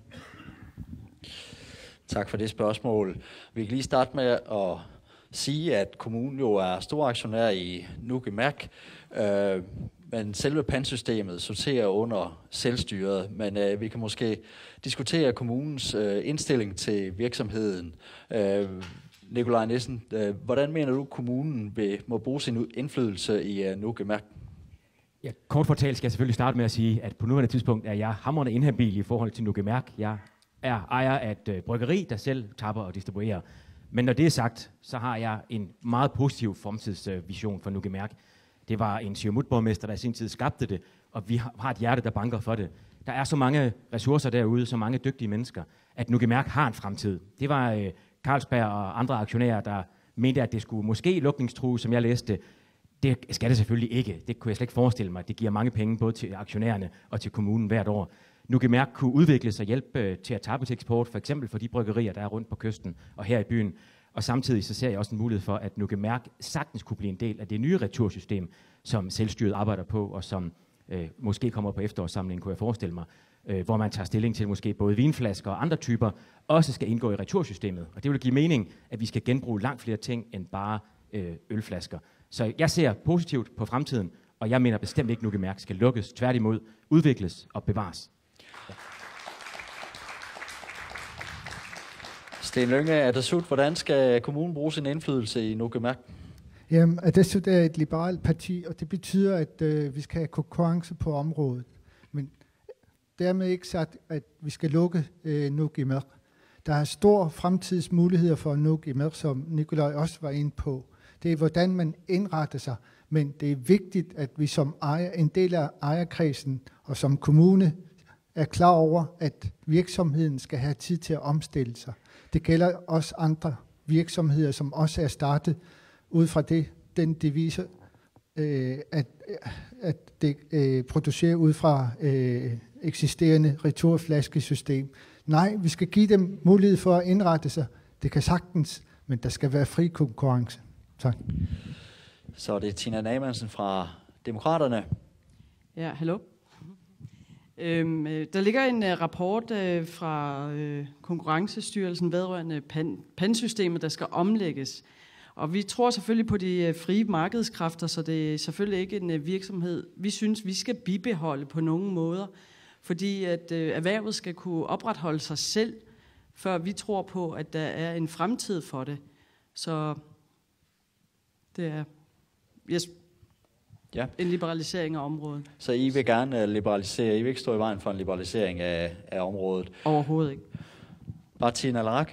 Tak for det spørgsmål. Vi kan lige starte med at sige, at kommunen jo er stor aktionær i Nuuk i Mærk. Øh, men selve pantsystemet sorterer under selvstyret, men øh, vi kan måske diskutere kommunens øh, indstilling til virksomheden. Øh, Nikolaj Nissen, øh, hvordan mener du, kommunen vil, må bruge sin indflydelse i øh, Nuuk i Mærk? Ja, kort fortalt skal jeg selvfølgelig starte med at sige, at på nuværende tidspunkt er jeg hamrende inhabil i forhold til Nuuk i Mærk. Jeg er ejer af et øh, bryggeri, der selv tapper og distribuerer. Men når det er sagt, så har jeg en meget positiv fremtidsvision øh, for Nuuk i Mærk. Det var en Siumut-borgmester, der i sin tid skabte det, og vi har et hjerte, der banker for det. Der er så mange ressourcer derude, så mange dygtige mennesker, at Nuuk i Mærk har en fremtid. Det var øh, Carlsberg og andre aktionærer, der mente, at det skulle måske lukningstrue, som jeg læste. Det skal det selvfølgelig ikke. Det kunne jeg slet ikke forestille mig. Det giver mange penge både til aktionærerne og til kommunen hvert år. Nuuk i Mærk kunne udvikle sig og hjælpe øh, til at tappe til eksport, for eksempel for de bryggerier, der er rundt på kysten og her i byen. Og samtidig så ser jeg også en mulighed for, at Nuuk Mærk sagtens kunne blive en del af det nye retursystem, som selvstyret arbejder på, og som øh, måske kommer på efterårssamlingen, kunne jeg forestille mig, øh, hvor man tager stilling til måske både vinflasker og andre typer, også skal indgå i retursystemet. Og det vil give mening, at vi skal genbruge langt flere ting end bare øh, ølflasker. Så jeg ser positivt på fremtiden, og jeg mener bestemt ikke, at Nuuk Mærk skal lukkes. Tværtimod udvikles og bevares. Sten Lynge, er det sut, hvordan skal kommunen bruge sin indflydelse i Nuuk Mærk? Jamen, Adesut er et liberalt parti, og det betyder, at øh, vi skal have konkurrence på området. Men dermed ikke sagt, at vi skal lukke øh, Nuuk Mærk. Der er store fremtidsmuligheder for Nuuk Mærk, som Nikolaj også var inde på. Det er, hvordan man indretter sig, men det er vigtigt, at vi som ejer, en del af ejerkredsen og som kommune er klar over, at virksomheden skal have tid til at omstille sig. Det gælder også andre virksomheder, som også er startet ud fra det, den devise, øh, at, at det øh, producerer ud fra øh, eksisterende returflaskesystem. Nej, vi skal give dem mulighed for at indrette sig. Det kan sagtens, men der skal være fri konkurrence. Tak. Så er det Tina Namansen fra Demokraterne. Ja, hallo. Øhm, der ligger en uh, rapport uh, fra uh, Konkurrencestyrelsen vedrørende pan, pansystemet, der skal omlægges. Og vi tror selvfølgelig på de uh, frie markedskræfter, så det er selvfølgelig ikke en uh, virksomhed, vi synes, vi skal bibeholde på nogen måder, fordi at uh, erhvervet skal kunne opretholde sig selv, før vi tror på, at der er en fremtid for det. Så det er yes, ja. en liberalisering af området. Så I vil gerne liberalisere, I vil ikke stå i vejen for en liberalisering af, af området? Overhovedet ikke. Martin Alarak?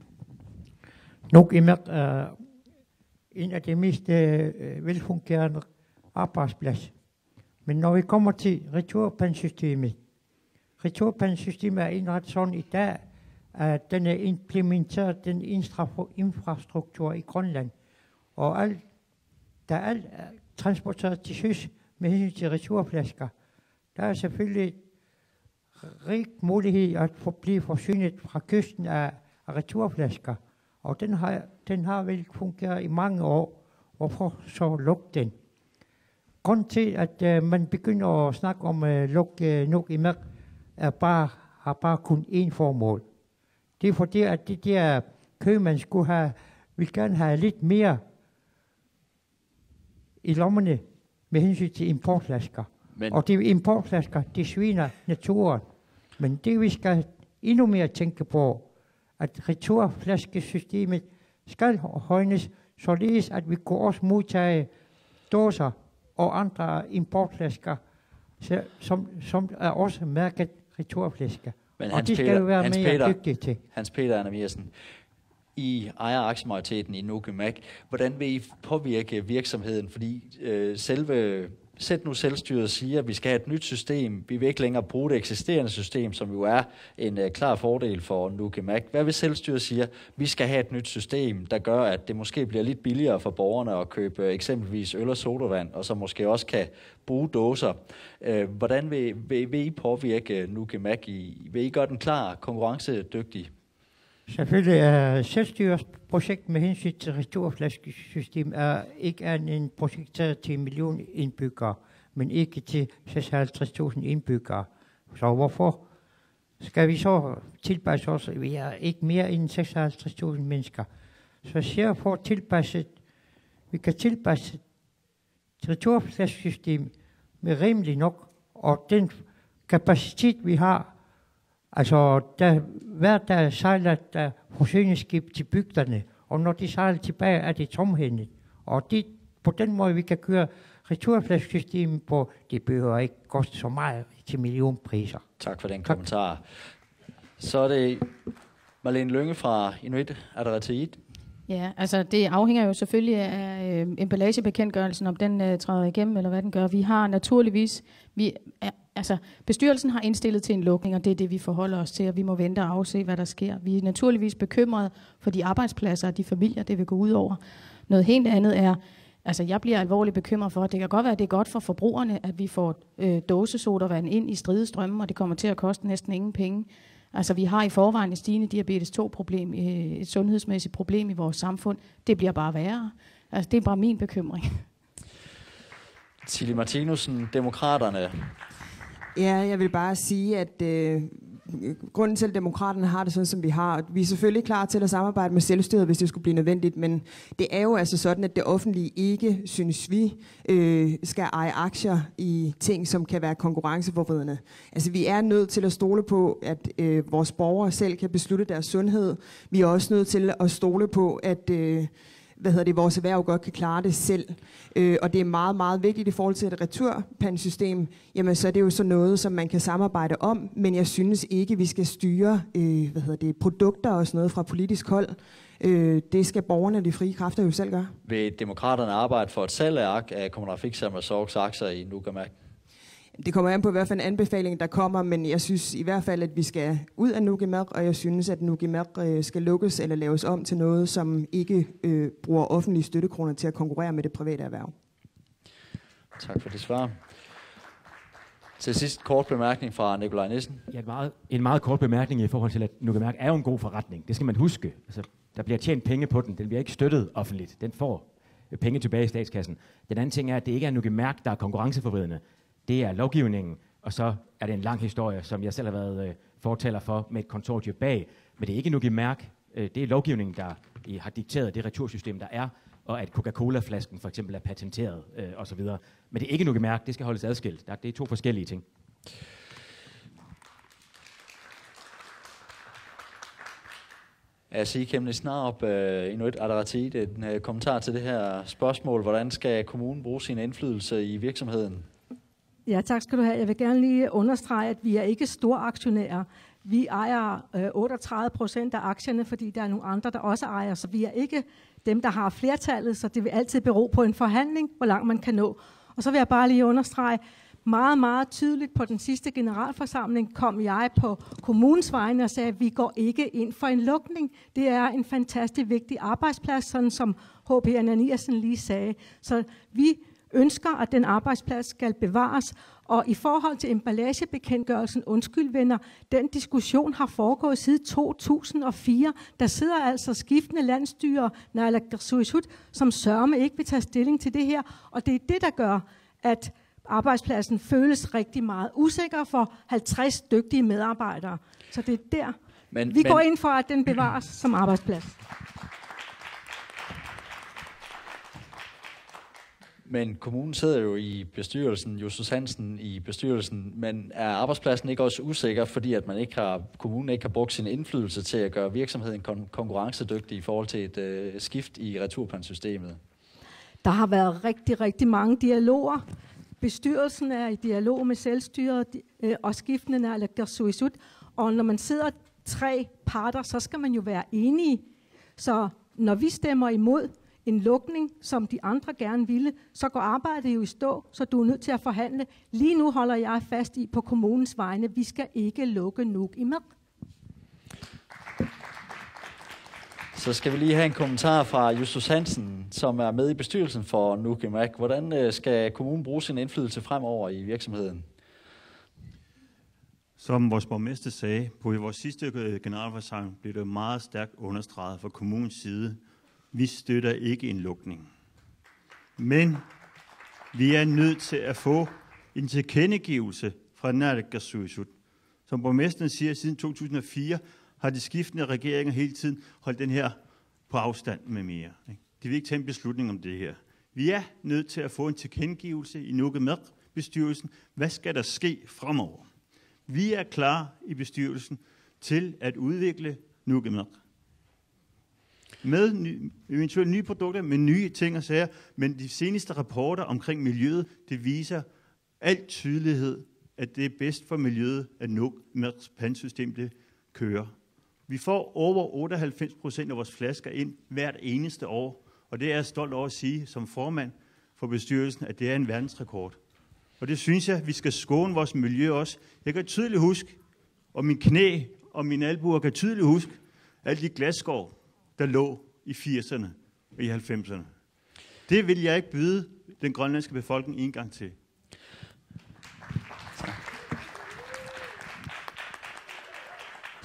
Nuuk Mærk er en af de mest øh, velfungerende arbejdspladser. Men når vi kommer til returpandsystemet, returpandsystemet er indrettet sådan i dag, at den er implementeret den infrastruktur i Grønland. Og alt, der er alt transporteret til søs med hensyn til returflasker. Der er selvfølgelig rig mulighed at få blive forsynet fra kysten af, af returflasker. Og den har, den har vel fungeret i mange år. Hvorfor så lukke den? Grunden til, at uh, man begynder at snakke om at uh, lukke uh, Nuuk Mærk, er bare, har bare kun én formål. Det er fordi, at det der købmand skulle have, vil gerne have lidt mere i lommerne med hensyn til importflasker. Men og de importflasker, de sviner naturen. Men det vi skal endnu mere tænke på, at returflaskesystemet skal højnes, således at vi kan også modtage dåser og andre importflasker, som, som er også mærket returflasker. Men og Hans det skal Peter, jo være Hans mere Peter, dygtige til. Hans Peter Anna Miersen, I ejer aktiemajoriteten i Nuuk Mærk. Hvordan vil I påvirke virksomheden? Fordi øh, selve, sæt nu selvstyret siger, at vi skal have et nyt system. Vi vil ikke længere bruge det eksisterende system, som jo er en øh, klar fordel for Nuuk Mærk. Hvad vil selvstyret sige? Vi skal have et nyt system, der gør, at det måske bliver lidt billigere for borgerne at købe øh, eksempelvis øl og sodavand, og så måske også kan bruge dåser. Øh, hvordan vil, vil, vil I påvirke Nuuk Mærk? Vil I gøre den klar konkurrencedygtig? Selvfølgelig er selvstyrets projekt med hensyn til returflaskesystem er ikke en projekteret til en million indbyggere, men ikke til seksoghalvtreds tusind indbyggere. Så hvorfor skal vi så tilpasse os? Vi er ikke mere end seksoghalvtreds tusind mennesker. Så ser for at tilpasse, vi kan tilpasse returflaskesystem med rimelig nok, og den kapacitet vi har. Altså, der, hver dag sejler der forsyningsskib til bygderne, og når de sejler tilbage, er det tomhændet. Og det, på den måde, vi kan køre returflaskesystemet på, det behøver ikke koste så meget til millionpriser. Tak for den tak. kommentar. Så er det Marlene Lynge fra Inuit Ataqatigiit. Ja, altså det afhænger jo selvfølgelig af øh, emballagebekendtgørelsen, om den øh, træder igennem, eller hvad den gør. Vi har naturligvis, vi er, altså bestyrelsen har indstillet til en lukning, og det er det, vi forholder os til, og vi må vente og afse, hvad der sker. Vi er naturligvis bekymrede for de arbejdspladser og de familier, det vil gå ud over. Noget helt andet er, altså jeg bliver alvorligt bekymret for, at det kan godt være, at det er godt for forbrugerne, at vi får øh, dåsesodavand ind i stridestrømmen, og det kommer til at koste næsten ingen penge. Altså, vi har i forvejen et stigende diabetes to-problem, et sundhedsmæssigt problem i vores samfund. Det bliver bare værre. Altså, det er bare min bekymring. Tilly Martinussen, Demokraterne. Ja, jeg vil bare sige, at øh, grunden til, at Demokraterne har det sådan, som vi har, vi er selvfølgelig klar til at samarbejde med selvstyret, hvis det skulle blive nødvendigt, men det er jo altså sådan, at det offentlige ikke, synes vi, øh, skal eje aktier i ting, som kan være konkurrenceforvridende. Altså, vi er nødt til at stole på, at øh, vores borgere selv kan beslutte deres sundhed. Vi er også nødt til at stole på, at øh, hvad hedder det, vores erhverv godt kan klare det selv. Øh, og det er meget, meget vigtigt i forhold til et returpandsystem. Jamen, så er det jo så noget, som man kan samarbejde om, men jeg synes ikke, vi skal styre øh, hvad hedder det, produkter og sådan noget fra politisk hold. Øh, det skal borgerne og de frie kræfter jo selv gøre. Vil Demokraterne arbejde for et salg af, af Kommunal Sermersooqs aktier i Nuuk og Mærsk? Det kommer an på, hvad for en anbefaling, der kommer, men jeg synes i hvert fald, at vi skal ud af Nuuk i Mærsk, og jeg synes, at Nuuk i Mærsk skal lukkes eller laves om til noget, som ikke øh, bruger offentlige støttekroner til at konkurrere med det private erhverv. Tak for det svar. Til sidst kort bemærkning fra Nikolaj Nissen. Ja, en meget, en meget kort bemærkning i forhold til, at Nuuk i Mærsk er jo en god forretning. Det skal man huske. Altså, der bliver tjent penge på den. Den bliver ikke støttet offentligt. Den får penge tilbage i statskassen. Den anden ting er, at det ikke er Nuuk i Mærsk, der er konkurrenceforvridende. Det er lovgivningen, og så er det en lang historie, som jeg selv har været øh, fortaler for med et konsortium bag. Men det er ikke Nuuk i Mærsk. Øh, det er lovgivningen, der øh, har dikteret det retursystem, der er, og at Coca-Cola-flasken for eksempel er patenteret øh, osv. Men det er ikke Nuuk i Mærsk. Det skal holdes adskilt. Der, det er to forskellige ting. Jeg siger Kemne Snarup, uh, Inuit Ataqatigiit, en uh, kommentar til det her spørgsmål. Hvordan skal kommunen bruge sin indflydelse i virksomheden? Ja, tak skal du have. Jeg vil gerne lige understrege, at vi er ikke store aktionærer. Vi ejer øh, otteogtredive procent af aktierne, fordi der er nogle andre, der også ejer. Så vi er ikke dem, der har flertallet, så det vil altid bero på en forhandling, hvor langt man kan nå. Og så vil jeg bare lige understrege, meget, meget tydeligt på den sidste generalforsamling kom jeg på kommunens vegne og sagde, at vi går ikke ind for en lukning. Det er en fantastisk vigtig arbejdsplads, sådan som H P Ananiasen lige sagde. Så vi ønsker, at den arbejdsplads skal bevares. Og i forhold til emballagebekendtgørelsen, undskyld venner, den diskussion har foregået siden to tusind og fire. Der sidder altså skiftende landstyrer, naalakkersuisut, som sørme ikke vil tage stilling til det her. Og det er det, der gør, at arbejdspladsen føles rigtig meget usikker for halvtreds dygtige medarbejdere. Så det er der, men, vi men, går ind for, at den bevares som arbejdsplads. Men kommunen sidder jo i bestyrelsen, Justus Hansen i bestyrelsen, men er arbejdspladsen ikke også usikker, fordi at man ikke har, kommunen ikke har brugt sin indflydelse til at gøre virksomheden kon- konkurrencedygtig i forhold til et øh, skift i returpandsystemet? Der har været rigtig, rigtig mange dialoger. Bestyrelsen er i dialog med selvstyret øh, og skiftende naalakkersuisut, og når man sidder tre parter, så skal man jo være enige. Så når vi stemmer imod en lukning, som de andre gerne ville, så går arbejdet jo i stå, så du er nødt til at forhandle. Lige nu holder jeg fast i på kommunens vegne, vi skal ikke lukke Nuuk i Mærsk. Så skal vi lige have en kommentar fra Justus Hansen, som er med i bestyrelsen for Nuuk i Mærsk. Hvordan skal kommunen bruge sin indflydelse fremover i virksomheden? Som vores borgmester sagde, på vores sidste generalforsamling blev det meget stærkt understreget fra kommunens side. Vi støtter ikke en lukning. Men vi er nødt til at få en tilkendegivelse fra naalakkersuisut. Som borgmesteren siger, siden to tusind og fire har de skiftende regeringer hele tiden holdt den her på afstand med mere. De vil ikke tage en beslutning om det her. Vi er nødt til at få en tilkendegivelse i Nuuk i Mærsk-bestyrelsen. Hvad skal der ske fremover? Vi er klar i bestyrelsen til at udvikle Nuuk i Mærsk. Med ny, eventuelt nye produkter, med nye ting og sager, men de seneste rapporter omkring miljøet, det viser alt tydelighed, at det er bedst for miljøet, at Nuuk i Mærsk pandsystem det kører. Vi får over otteoghalvfems procent af vores flasker ind hvert eneste år, og det er jeg stolt over at sige som formand for bestyrelsen, at det er en verdensrekord. Og det synes jeg, vi skal skåne vores miljø også. Jeg kan tydeligt huske, og min knæ og mine albuer kan tydeligt huske, alle de glasskår, der lå i firserne og i halvfemserne. Det vil jeg ikke byde den grønlandske befolkning en gang til.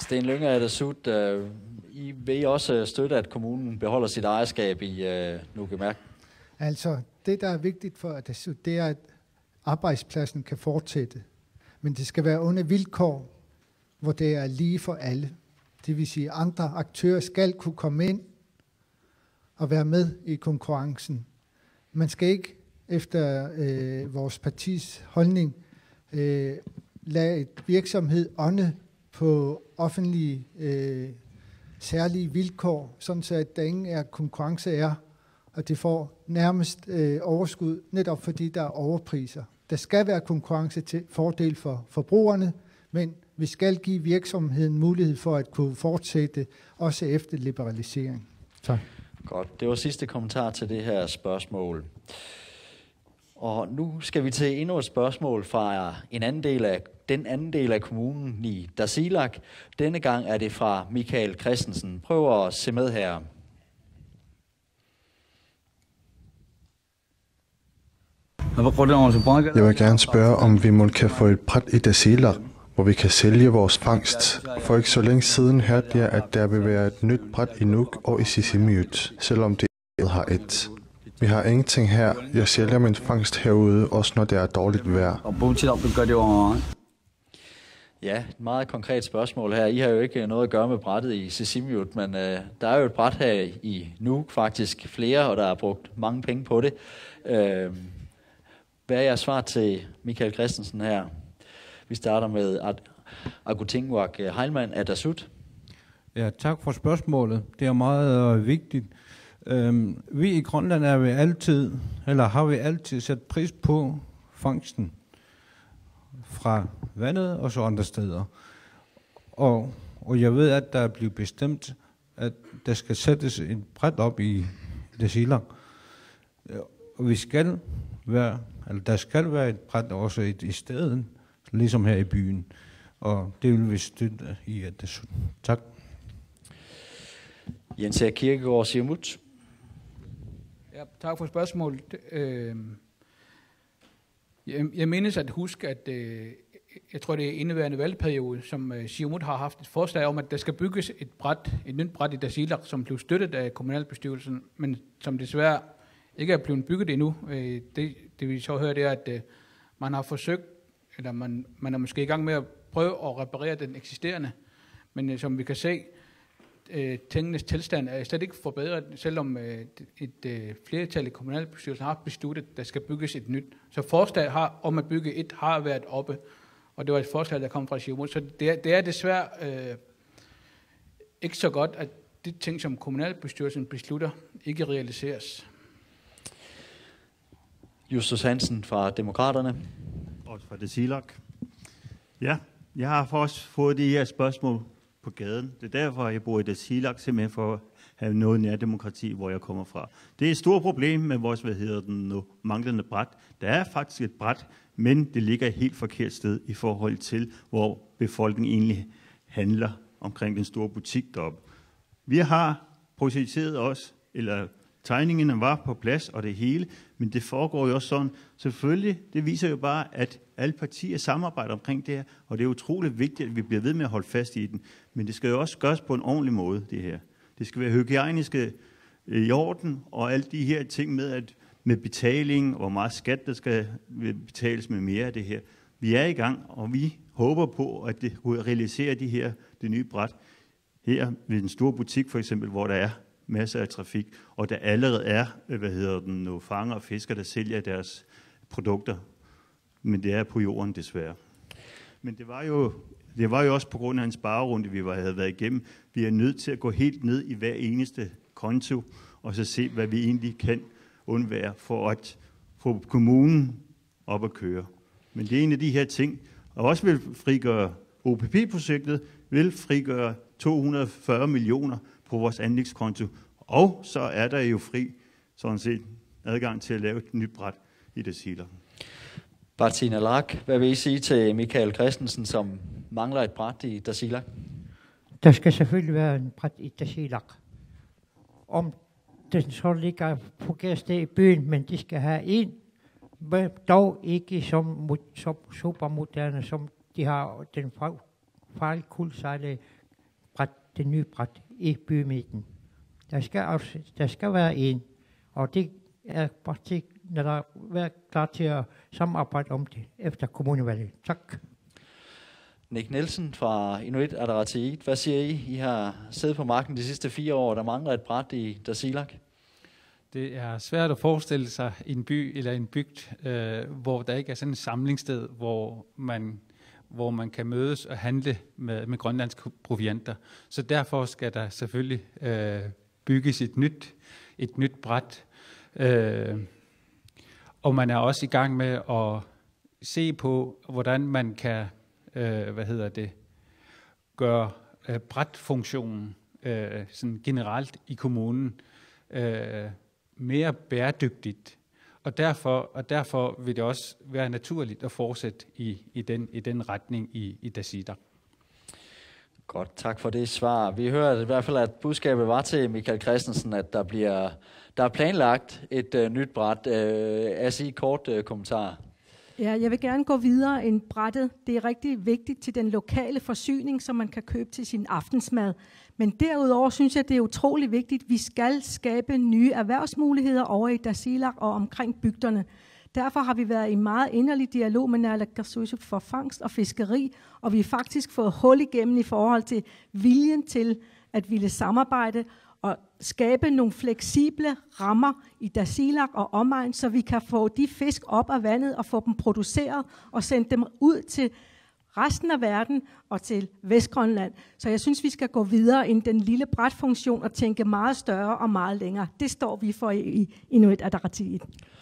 Sten Lynge af Atasut, øh, I vil også støtte, at kommunen beholder sit ejerskab i øh, Nuuk i Mærsk? Altså, det der er vigtigt for Atasut, det er, at arbejdspladsen kan fortsætte. Men det skal være under vilkår, hvor det er lige for alle. Det vil sige, at andre aktører skal kunne komme ind og være med i konkurrencen. Man skal ikke efter øh, vores partis holdning øh, lade et virksomhed ånde på offentlige øh, særlige vilkår, sådan så at der ingen er konkurrence er, og det får nærmest øh, overskud, netop fordi der er overpriser. Der skal være konkurrence til fordel for forbrugerne, men vi skal give virksomheden mulighed for at kunne fortsætte også efter liberalisering. Tak. Godt. Det var sidste kommentar til det her spørgsmål. Og nu skal vi til endnu et spørgsmål fra en anden del af, den anden del af kommunen i Tasiilaq. Denne gang er det fra Michael Christensen. Prøv at se med her. Jeg vil gerne spørge, om vi må kan få et bræt i Tasiilaq, hvor vi kan sælge vores fangst. For ikke så længe siden hørte jeg, at der vil være et nyt bræt i Nuuk og i Sisimiut, selvom det har et. Vi har ingenting her. Jeg sælger min fangst herude, også når det er dårligt vejr. Ja, et meget konkret spørgsmål her. I har jo ikke noget at gøre med brættet i Sisimiut, men øh, der er jo et bræt her i Nuuk, faktisk flere, og der er brugt mange penge på det. Øh, hvad er jeres svar til Michael Christensen her? Vi starter med Agutingwak Heilmann af Atasut. Ja, tak for spørgsmålet. Det er meget øh, vigtigt. Øhm, vi i Grønland er vi altid, eller har vi altid sat pris på fangsten fra vandet og så andre steder. Og, og jeg ved, at der er blevet bestemt, at der skal sættes et bræt op i Tasiilaq. Og vi skal være, eller der skal være et bræt også i, i stedet, ligesom her i byen. Og det vil vi støtte i Atasut. Tak. Jens Erik Kirkegaard, Siumut. Ja, tak for spørgsmålet. Øh, jeg, jeg mindes at huske, at øh, jeg tror, det er indeværende valgperiode, som øh, Siumut har haft et forslag om, at der skal bygges et bræt, et nyt bræt i Tasiilaq, som blev støttet af kommunalbestyrelsen, men som desværre ikke er blevet bygget endnu. Øh, det, det vi så hører, det er, at øh, man har forsøgt, eller man, man er måske i gang med at prøve at reparere den eksisterende, men øh, som vi kan se, øh, tingenes tilstand er slet ikke forbedret, selvom øh, et øh, flertal i kommunalbestyrelsen har besluttet, at der skal bygges et nyt. Så forslaget har, om at bygge et har været oppe, og det var et forslag, der kom fra Siumut. Så det er, det er desværre øh, ikke så godt, at de ting, som kommunalbestyrelsen beslutter, ikke realiseres. Justus Hansen fra Demokraterne. Også fra Tasiilaq. Ja, jeg har også fået de her spørgsmål på gaden. Det er derfor, jeg bor i Tasiilaq, simpelthen for at have noget nærdemokrati, hvor jeg kommer fra. Det er et stort problem med vores, hvad hedder den nu, manglende bræt. Der er faktisk et bræt, men det ligger et helt forkert sted i forhold til, hvor befolkningen egentlig handler omkring den store butik deroppe. Vi har projekteret os, eller tegningerne var på plads og det hele, men det foregår jo også sådan. Selvfølgelig, det viser jo bare, at alle partier samarbejder omkring det her, og det er utroligt vigtigt, at vi bliver ved med at holde fast i den. Men det skal jo også gøres på en ordentlig måde, det her. Det skal være hygiejniske i orden, og alle de her ting med, at med betaling, og hvor meget skat der skal betales med mere af det her. Vi er i gang, og vi håber på, at det realiserer de her, det nye bræt. Her ved den store butik for eksempel, hvor der er masser af trafik, og der allerede er, hvad hedder den, nogle fanger og fiskere, der sælger deres produkter. Men det er på jorden desværre. Men det var jo, det var jo også på grund af en sparerunde, vi var, havde været igennem. Vi er nødt til at gå helt ned i hver eneste konto, og så se, hvad vi egentlig kan undvære for at få kommunen op at køre. Men det er en af de her ting, og også vil frigøre O P P-projektet, vil frigøre to hundrede og fyrre millioner på vores anlægskonto, og så er der jo fri sådan set adgang til at lave et nyt bræt i Tasiilaq. Martina Lark, hvad vil I sige til Michael Christensen, som mangler et bræt i Tasiilaq? Der skal selvfølgelig være en bræt i Tasiilaq. Om den så ligger på gæsted i byen, men de skal have en, men dog ikke som, som supermoderne, som de har den fejlkuldsejlede det nye bræt i bymidten. Der skal, også, der skal være en, og det er parti, der er været klar til at samarbejde om det efter kommunevalget. Tak. Nick Nielsen fra Inuit Ataqatigiit. Hvad siger I? I har siddet på magten de sidste fire år, der mangler et bræt i Tasiilaq. Det er svært at forestille sig en by eller en bygd, øh, hvor der ikke er sådan et samlingssted, hvor man, hvor man kan mødes og handle med, med grønlandske provianter. Så derfor skal der selvfølgelig øh, bygges et nyt, et nyt bræt. Øh, og man er også i gang med at se på, hvordan man kan øh, hvad hedder det, gøre øh, brætfunktionen øh, sådan generelt i kommunen øh, mere bæredygtigt. Og derfor, og derfor vil det også være naturligt at fortsætte i, i, den, i den retning i, i Tasiilaq. Godt, tak for det svar. Vi hørte i hvert fald, at budskabet var til Michael Christensen, at der bliver der er planlagt et uh, nyt bræt. Uh, jeg siger kort uh, kommentar. Ja, jeg vil gerne gå videre end brættet. Det er rigtig vigtigt til den lokale forsyning, som man kan købe til sin aftensmad. Men derudover synes jeg, det er utrolig vigtigt, at vi skal skabe nye erhvervsmuligheder over i Tasiilaq og omkring bygderne. Derfor har vi været i meget inderlig dialog med Naalakkersuisut for fangst og fiskeri, og vi har faktisk fået hul igennem i forhold til viljen til at ville samarbejde og skabe nogle fleksible rammer i Tasiilaq og omegn, så vi kan få de fisk op af vandet og få dem produceret og sende dem ud til resten af verden og til Vestgrønland. Så jeg synes, vi skal gå videre end den lille brætfunktion og tænke meget større og meget længere. Det står vi for i Inuit Ataqatigiit.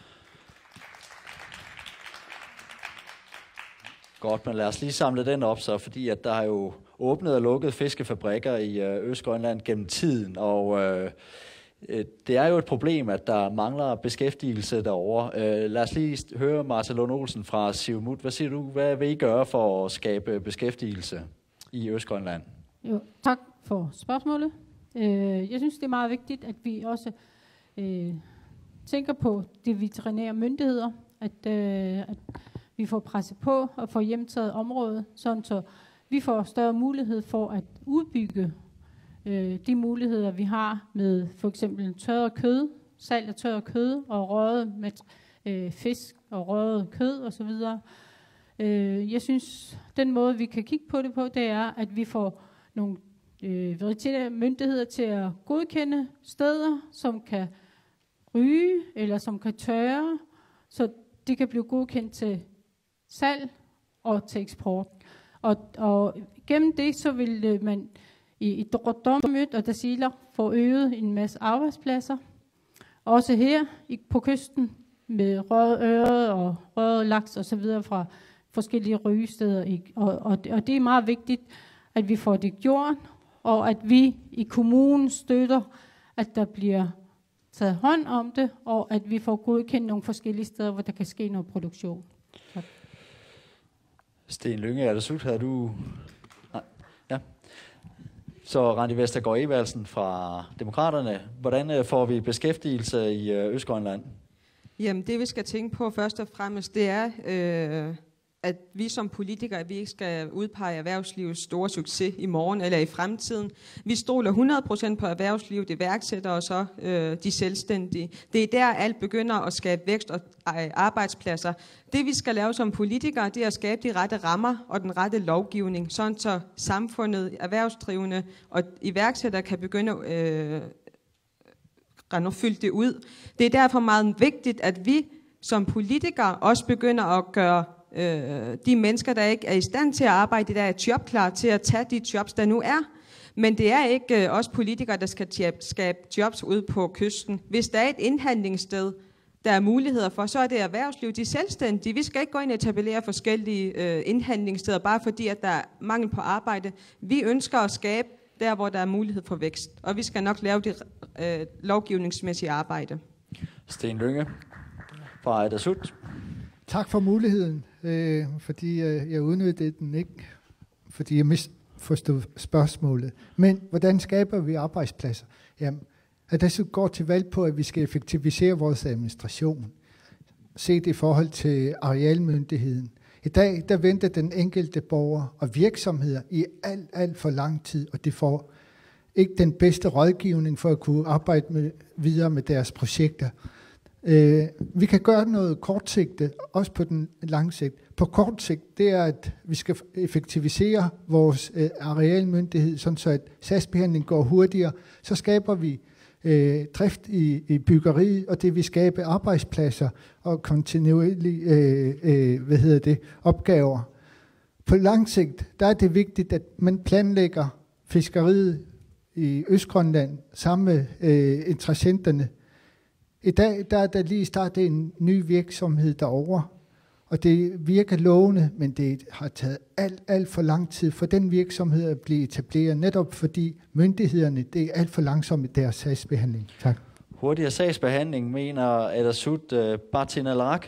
Godt, men lad os lige samle den op så, fordi at der har jo åbnet og lukket fiskefabrikker i øh, Østgrønland gennem tiden, og øh, det er jo et problem, at der mangler beskæftigelse derovre. Øh, lad os lige høre Martha Lund Olsen fra Siumut. Hvad siger du, hvad vil I gøre for at skabe beskæftigelse i Østgrønland? Jo, tak for spørgsmålet. Øh, jeg synes, det er meget vigtigt, at vi også øh, tænker på de veterinære myndigheder, at, øh, at vi får presset på og får hjemtaget området, sådan så vi får større mulighed for at udbygge øh, de muligheder, vi har med for eksempel tørret kød, salg af tørret kød og røget med øh, fisk og røget kød osv. Øh, jeg synes, den måde, vi kan kigge på det på, det er, at vi får nogle øh, veterinære myndigheder til at godkende steder, som kan ryge eller som kan tørre, så det kan blive godkendt til salg og til eksport. Og, og gennem det, så vil man i, i Qaqortoq og Tasiilaq få øget en masse arbejdspladser. Også her i, på kysten med røget øre og røget laks og så videre fra forskellige rygesteder. I, og, og, og det er meget vigtigt, at vi får det gjort, og at vi i kommunen støtter, at der bliver taget hånd om det, og at vi får godkendt nogle forskellige steder, hvor der kan ske noget produktion. Tak. Sten Lynge, er det slut? Havde du... Nej. Ja. Så Randi Vestergaard Evalsen fra Demokraterne. Hvordan får vi beskæftigelse i Østgrønland? Jamen det vi skal tænke på først og fremmest, det er, øh, at vi som politikere, vi ikke skal udpege erhvervslivets store succes i morgen eller i fremtiden. Vi stoler hundrede procent på erhvervslivet, iværksættere og så øh, de selvstændige. Det er der alt begynder at skabe vækst og arbejdspladser. Det vi skal lave som politikere, det er at skabe de rette rammer og den rette lovgivning, sådan så samfundet, erhvervsdrivende og iværksættere kan begynde øh, at fylde det ud. Det er derfor meget vigtigt, at vi som politikere også begynder at gøre øh, de mennesker, der ikke er i stand til at arbejde, der er jobklar til at tage de jobs, der nu er. Men det er ikke øh, os politikere, der skal skabe jobs ude på kysten. Hvis der er et indhandlingssted, der er muligheder for, så er det erhvervsliv, de selvstændige. Vi skal ikke gå ind og etablere forskellige øh, indhandlingssteder, bare fordi at der er mangel på arbejde. Vi ønsker at skabe der, hvor der er mulighed for vækst. Og vi skal nok lave det øh, lovgivningsmæssige arbejde. Sten Lynge fra Ataqatigiit. Tak for muligheden, øh, fordi øh, jeg udnyttede den ikke, fordi jeg misforstod spørgsmålet. Men hvordan skaber vi arbejdspladser? Jamen, Ataqatigiit går til valg på, at vi skal effektivisere vores administration. Se det i forhold til arealmyndigheden. I dag, der venter den enkelte borger og virksomheder i alt, alt for lang tid, og det får ikke den bedste rådgivning for at kunne arbejde med, videre med deres projekter. Øh, vi kan gøre noget kortsigtet, også på den lange sigt. På kort sigt, det er, at vi skal effektivisere vores øh, arealmyndighed, sådan så at sagsbehandling går hurtigere. Så skaber vi øh, drift i, i byggeriet, og det vil skabe arbejdspladser og kontinuerlige øh, øh, hvad hedder det, opgaver. På lang sigt, der er det vigtigt, at man planlægger fiskeriet i Østgrønland sammen med øh, interessenterne. I dag der er der lige startet en ny virksomhed derovre, og det virker lovende, men det har taget alt, alt for lang tid for den virksomhed at blive etableret, netop fordi myndighederne det er alt for langsomme i deres sagsbehandling. Tak. Hurtigere sagsbehandling, mener Atassut uh, Bartin Alarak.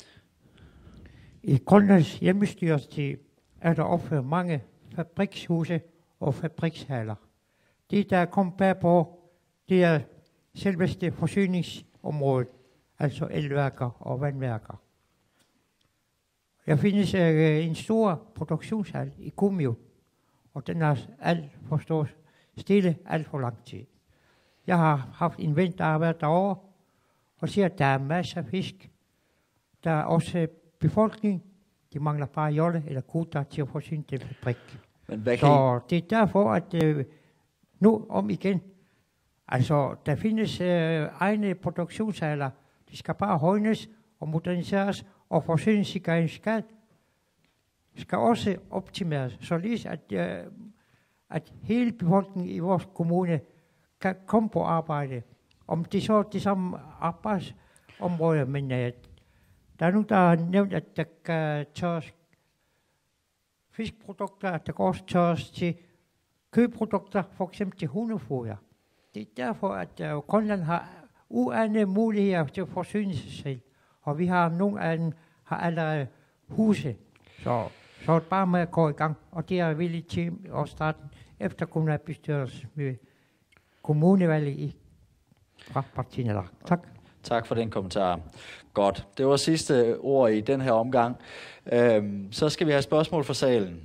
I Grønlands hjemmestyrelsetid er der opført mange fabrikshuse og fabrikshaller. Det, der er kommet bagpå, det er selveste forsyningsområdet, altså elværker og vandværker. Der findes øh, en stor produktionshal i Kumio, og den har alt for stå stille alt for lang tid. Jeg har haft en ven, der har været derovre, og siger, at der er masser af fisk. Der er også befolkning. De mangler bare jolle eller kutter til at forsyne den fabrik. Men hvad kan Så I... det er derfor, at øh, nu om igen, altså der findes øh, egne produktionshaller. De skal bare højnes og moderniseres, og forsyningssikkerheden skal, skal også optimeres, således at, øh, at hele befolkningen i vores kommune kan komme på arbejde. Om det så er det samme arbejdsområde, men øh, der er nogen, der har nævnt, at der kan tørres fiskprodukter, at der kan også tørres til kødprodukter, for eksempel til hundefoder. Det er derfor, at øh, Grønland har uanede muligheder til at forsyne sig selv. Og vi har nogle af dem har allerede huse. Så, så er det bare med at gå i gang. Og det er villig til at starte efter kommunalbestyrelsen med kommunevalget i fra partiet. Tak. Tak for den kommentar. Godt. Det var sidste ord i den her omgang. Øhm, så skal vi have spørgsmål fra salen.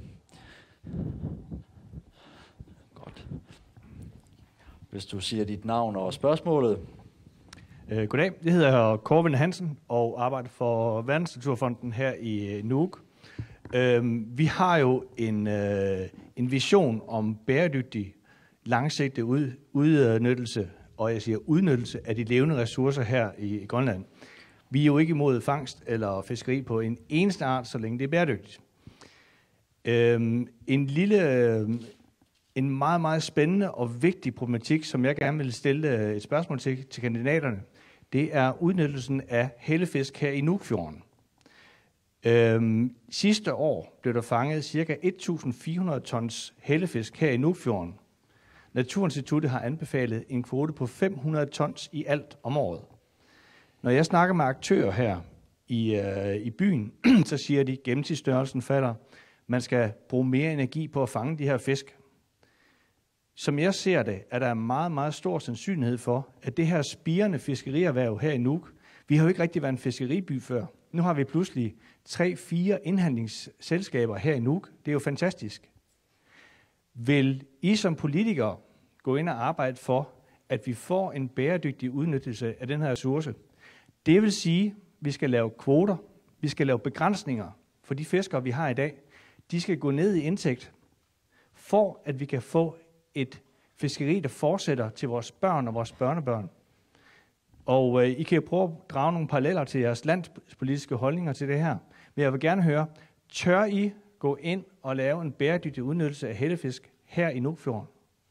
Godt. Hvis du siger dit navn og spørgsmålet. Øh, goddag, jeg hedder Corvin Hansen og arbejder for Verdensnaturfonden her i Nuuk. Øh, vi har jo en, øh, en vision om bæredygtig, langsigtet ud, udnyttelse, og jeg siger udnyttelse af de levende ressourcer her i, i Grønland. Vi er jo ikke imod fangst eller fiskeri på en eneste art, så længe det er bæredygtigt. Øh, en lille... En meget, meget spændende og vigtig problematik, som jeg gerne vil stille et spørgsmål til, til kandidaterne, det er udnyttelsen af hellefisk her i Nuukfjorden. Øhm, sidste år blev der fanget ca. et tusind fire hundrede tons hellefisk her i Nuukfjorden. Naturinstituttet har anbefalet en kvote på fem hundrede tons i alt om året. Når jeg snakker med aktører her i, øh, i byen, så siger de, at gennemsnitsstørrelsen falder. Man skal bruge mere energi på at fange de her fisk. Som jeg ser det, er der en meget, meget stor sandsynlighed for, at det her spirende fiskerierhverv her i Nuuk, vi har jo ikke rigtig været en fiskeriby før. Nu har vi pludselig tre, fire indhandlingsselskaber her i Nuuk. Det er jo fantastisk. Vil I som politikere gå ind og arbejde for, at vi får en bæredygtig udnyttelse af den her ressource? Det vil sige, at vi skal lave kvoter, vi skal lave begrænsninger for de fiskere, vi har i dag. De skal gå ned i indtægt, for at vi kan få et fiskeri, der fortsætter til vores børn og vores børnebørn. Og øh, I kan jo prøve at drage nogle paralleller til jeres landspolitiske holdninger til det her. Men jeg vil gerne høre, tør I gå ind og lave en bæredygtig udnyttelse af hellefisk her i Nuukfjorden?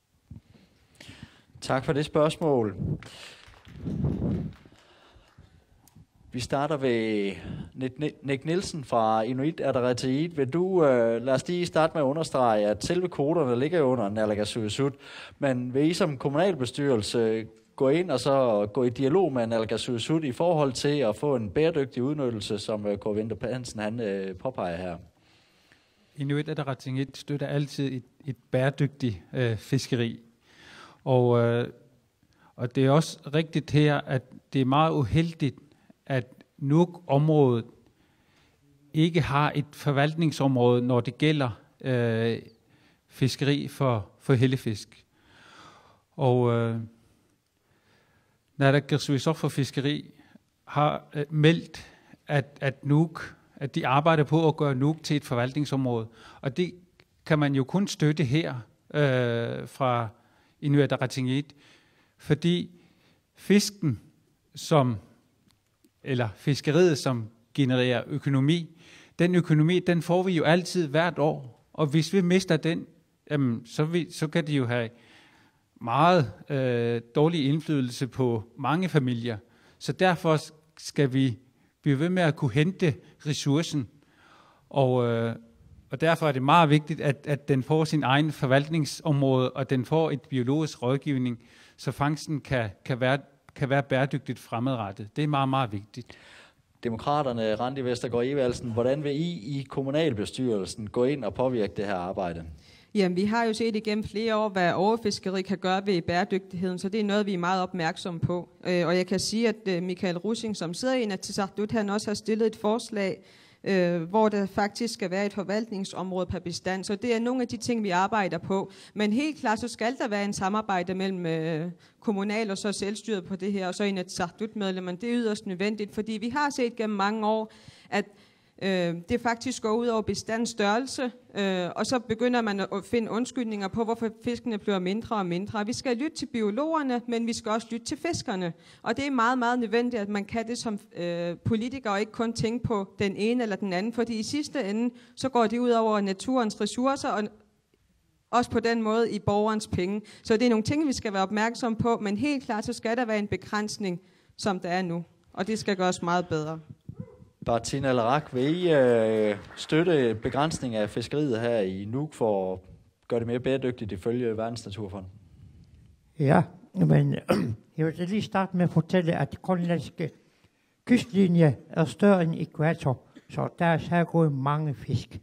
Tak for det spørgsmål. Vi starter ved Nick Nielsen fra Inuit Ataqatigiit. Vil du, øh, lad os lige starte med at understrege, at selve kvoterne ligger under Naalakkersuisut, men vil I som kommunalbestyrelse gå ind og så gå i dialog med Naalakkersuisut i forhold til at få en bæredygtig udnyttelse, som øh, Kåre Winther Hansen han øh, påpeger her? Inuit Ataqatigiit støtter altid et, et bæredygtigt øh, fiskeri. Og, øh, og det er også rigtigt her, at det er meget uheldigt, at Nuuk-området ikke har et forvaltningsområde, når det gælder øh, fiskeri for, for hellefisk. Og øh, Naalakkersuisoq for Fiskeri har øh, meldt, at, at Nuuk, at de arbejder på at gøre Nuuk til et forvaltningsområde. Og det kan man jo kun støtte her øh, fra Inuit Ataqatigiit, fordi fisken, som, eller fiskeriet, som genererer økonomi, den økonomi, den får vi jo altid hvert år. Og hvis vi mister den, jamen, så, vi, så kan det jo have meget øh, dårlig indflydelse på mange familier. Så derfor skal vi blive ved med at kunne hente ressourcen. Og, øh, og derfor er det meget vigtigt, at, at den får sin egen forvaltningsområde, og den får et biologisk rådgivning, så fangsten kan, kan, være, kan være bæredygtigt fremadrettet. Det er meget, meget vigtigt. Demokraterne, Randi Vestergaard Evalsen, hvordan vil I i kommunalbestyrelsen gå ind og påvirke det her arbejde? Jamen, vi har jo set igennem flere år, hvad overfiskeri kan gøre ved bæredygtigheden, så det er noget, vi er meget opmærksomme på. Øh, og jeg kan sige, at øh, Michael Russing, som sidder i Inatsisartut, han også har stillet et forslag, øh, hvor der faktisk skal være et forvaltningsområde per bestand. Så det er nogle af de ting, vi arbejder på. Men helt klart, så skal der være en samarbejde mellem øh, kommunal og så selvstyret på det her, og så Inatsisartut-medlemmerne. Det er yderst nødvendigt, fordi vi har set gennem mange år, at Øh, det faktisk går ud over bestandsstørrelse, øh, og så begynder man at finde undskyldninger på, hvorfor fiskene bliver mindre og mindre. Vi skal lytte til biologerne, men vi skal også lytte til fiskerne. Og det er meget, meget nødvendigt, at man kan det som øh, politiker, og ikke kun tænke på den ene eller den anden, fordi i sidste ende, så går det ud over naturens ressourcer, og også på den måde i borgerens penge. Så det er nogle ting, vi skal være opmærksom på, men helt klart, så skal der være en begrænsning, som der er nu. Og det skal gøres meget bedre. Bartin Alarak, vil I øh, støtte begrænsning af fiskeriet her i Nuuk for at gøre det mere bæredygtigt ifølge Verdensnaturfonden? Ja, men jeg vil lige starte med at fortælle, at den grønlandske kystlinje er større end ekvator, så der er så gået mange fisk,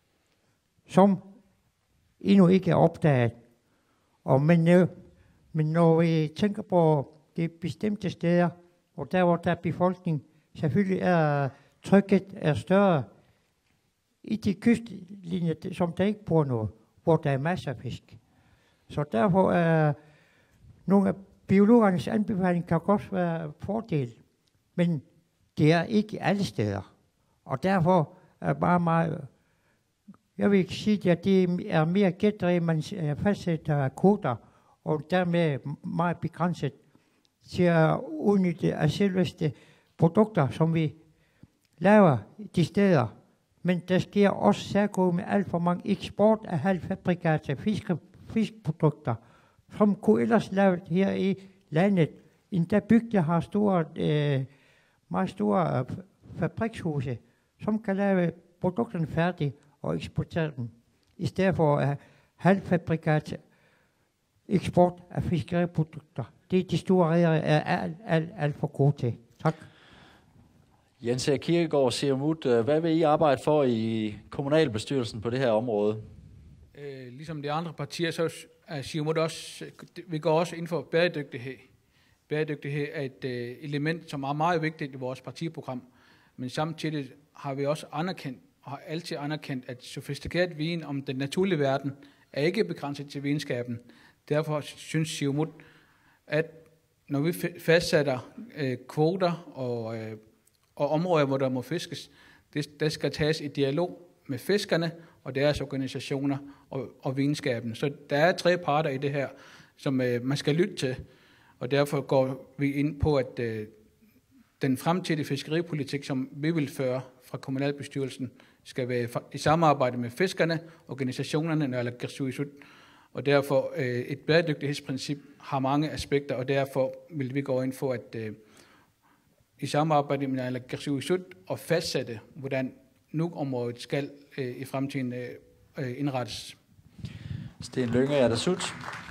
som endnu ikke er opdaget. Og men, øh, men når vi tænker på de bestemte steder, og der hvor der er befolkning, selvfølgelig er trykket er større i de kystlinjer, som der ikke bor noget, hvor der er masser af fisk. Så derfor er nogle af biologernes anbefalinger kan godt være fordel, men det er ikke alle steder. Og derfor er bare meget, jeg vil ikke sige, at det er mere gætdrevet, man fastsætter kvoter, og dermed meget begrænset til at udnytte af selveste produkter, som vi laver de steder. Men der sker også særligt med alt for mange eksport af halvfabrikate fiske, fiskeprodukter, som kunne ellers laves her i landet. Endda bygder har store, øh, meget store øh, fabrikshuse, som kan lave produkterne færdige og eksportere dem. I stedet for uh, halvfabrikate eksport af fiskeriprodukter. Det er de store redere er alt, alt, alt for gode til. Tak. Jens Erik Kirkegaard, Siumut, hvad vil I arbejde for i kommunalbestyrelsen på det her område? Øh, ligesom de andre partier, så er Siumut også, vi går også ind for bæredygtighed. Bæredygtighed er et øh, element, som er meget vigtigt i vores partiprogram, men samtidig har vi også anerkendt, og har altid anerkendt, at sofistikeret viden om den naturlige verden er ikke begrænset til videnskaben. Derfor synes Siumut, at når vi fastsætter øh, kvoter og øh, og områder, hvor der må fiskes, det, det skal tages i dialog med fiskerne og deres organisationer og, og videnskaben. Så der er tre parter i det her, som øh, man skal lytte til, og derfor går vi ind på, at øh, den fremtidige fiskeripolitik, som vi vil føre fra kommunalbestyrelsen, skal være i samarbejde med fiskerne, organisationerne, Naalakkersuisut, og derfor øh, et bæredygtighedsprincip har mange aspekter, og derfor vil vi gå ind for, at øh, i samarbejde med Naalakkersuisut og fastsætte, hvordan Nuuk-området skal øh, i fremtiden øh, indrettes. Sten Lynge, er der sut?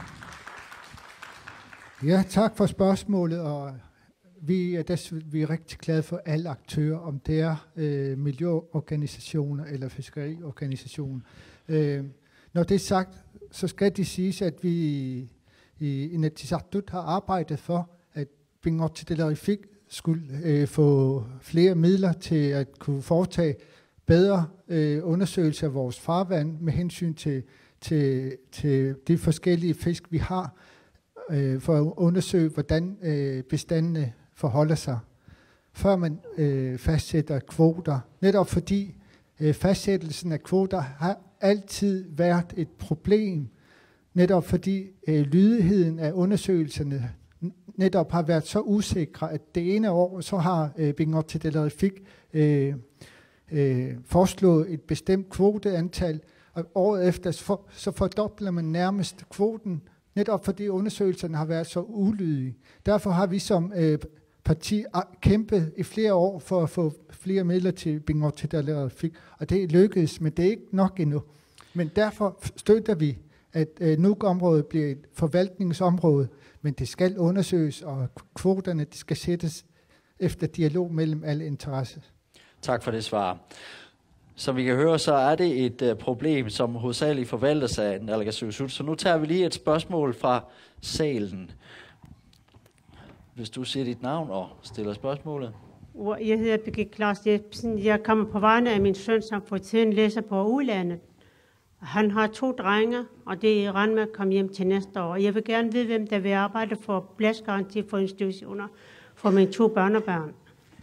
Ja, tak for spørgsmålet, og vi er, des, vi er rigtig glade for alle aktører, om det er øh, miljøorganisationer eller fiskeriorganisationer. Øh, når det er sagt, så skal det siges, at vi i Inatsisartut har arbejdet for, at Pingottidelarifik skulle øh, få flere midler til at kunne foretage bedre øh, undersøgelser af vores farvand med hensyn til, til, til de forskellige fisk, vi har. øh, for at undersøge, hvordan øh, bestandene forholder sig, før man øh, fastsætter kvoter. Netop fordi øh, fastsættelsen af kvoter har altid været et problem, netop fordi øh, lydigheden af undersøgelserne netop har været så usikre, at det ene år, så har øh, Bingor Tildelerific øh, øh, foreslået et bestemt kvoteantal, og året efter for, så fordobler man nærmest kvoten, netop fordi undersøgelserne har været så ulydige. Derfor har vi som øh, parti kæmpet i flere år for at få flere midler til Bingor Tildelerific, og det er lykkedes, men det er ikke nok endnu. Men derfor støtter vi, at øh, Nuuk-området bliver et forvaltningsområde, men det skal undersøges, og kvoterne de skal sættes efter dialog mellem alle interesser. Tak for det svar. Som vi kan høre, så er det et uh, problem, som hovedsageligt forvaltes af naalakkersuisut. Så nu tager vi lige et spørgsmål fra salen. Hvis du siger dit navn og stiller spørgsmålet. Jeg hedder Birgit Claus Jebsen. Jeg kommer på vegne af min søn, som for tiden læser på udlandet. Han har to drenge, og det er rent med at komme hjem til næste år. Jeg vil gerne vide, hvem der vil arbejde for pladsgaranti for institutioner for mine to børnebørn.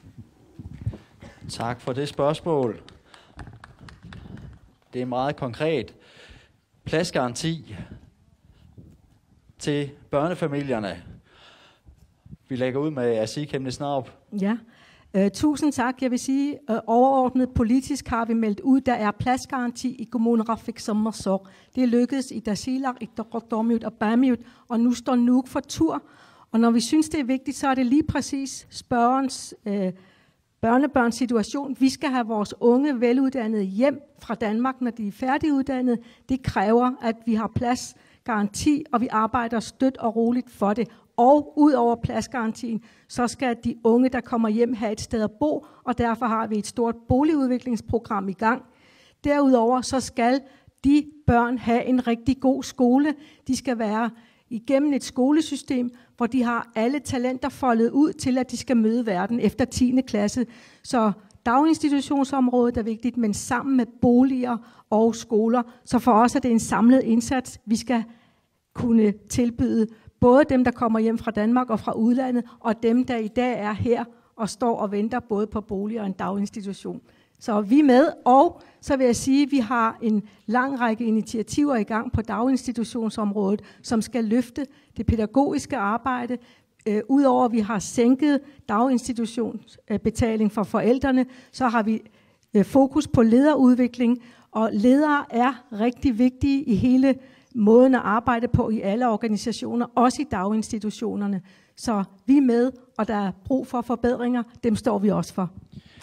Tak for det spørgsmål. Det er meget konkret. Pladsgaranti til børnefamilierne. Vi lægger ud med Asik Hemnes-Narup. Ja, uh, tusind tak. Jeg vil sige, uh, overordnet politisk har vi meldt ud, der er pladsgaranti i kommunen Rafik Sommersår. Det er lykkedes i Tasiilaq, i Qaqortoormiut og Paamiut, og nu står Nuuk for tur. Og når vi synes, det er vigtigt, så er det lige præcis spørgerens uh, børnebørns situation. Vi skal have vores unge, veluddannede hjem fra Danmark, når de er færdiguddannede. Det kræver, at vi har pladsgaranti, og vi arbejder støt og roligt for det. Og ud over pladsgarantien, så skal de unge, der kommer hjem, have et sted at bo, og derfor har vi et stort boligudviklingsprogram i gang. Derudover så skal de børn have en rigtig god skole. De skal være igennem et skolesystem, hvor de har alle talenter foldet ud til, at de skal møde verden efter tiende klasse. Så daginstitutionsområdet er vigtigt, men sammen med boliger og skoler. Så for os er det en samlet indsats, vi skal kunne tilbyde både dem, der kommer hjem fra Danmark og fra udlandet, og dem, der i dag er her og står og venter både på bolig og en daginstitution. Så vi er med, og så vil jeg sige, at vi har en lang række initiativer i gang på daginstitutionsområdet, som skal løfte det pædagogiske arbejde. Øh, Udover at vi har sænket daginstitutionsbetaling for forældrene, så har vi øh, fokus på lederudvikling, og ledere er rigtig vigtige i hele måden at arbejde på i alle organisationer, også i daginstitutionerne. Så vi er med, og der er brug for forbedringer. Dem står vi også for.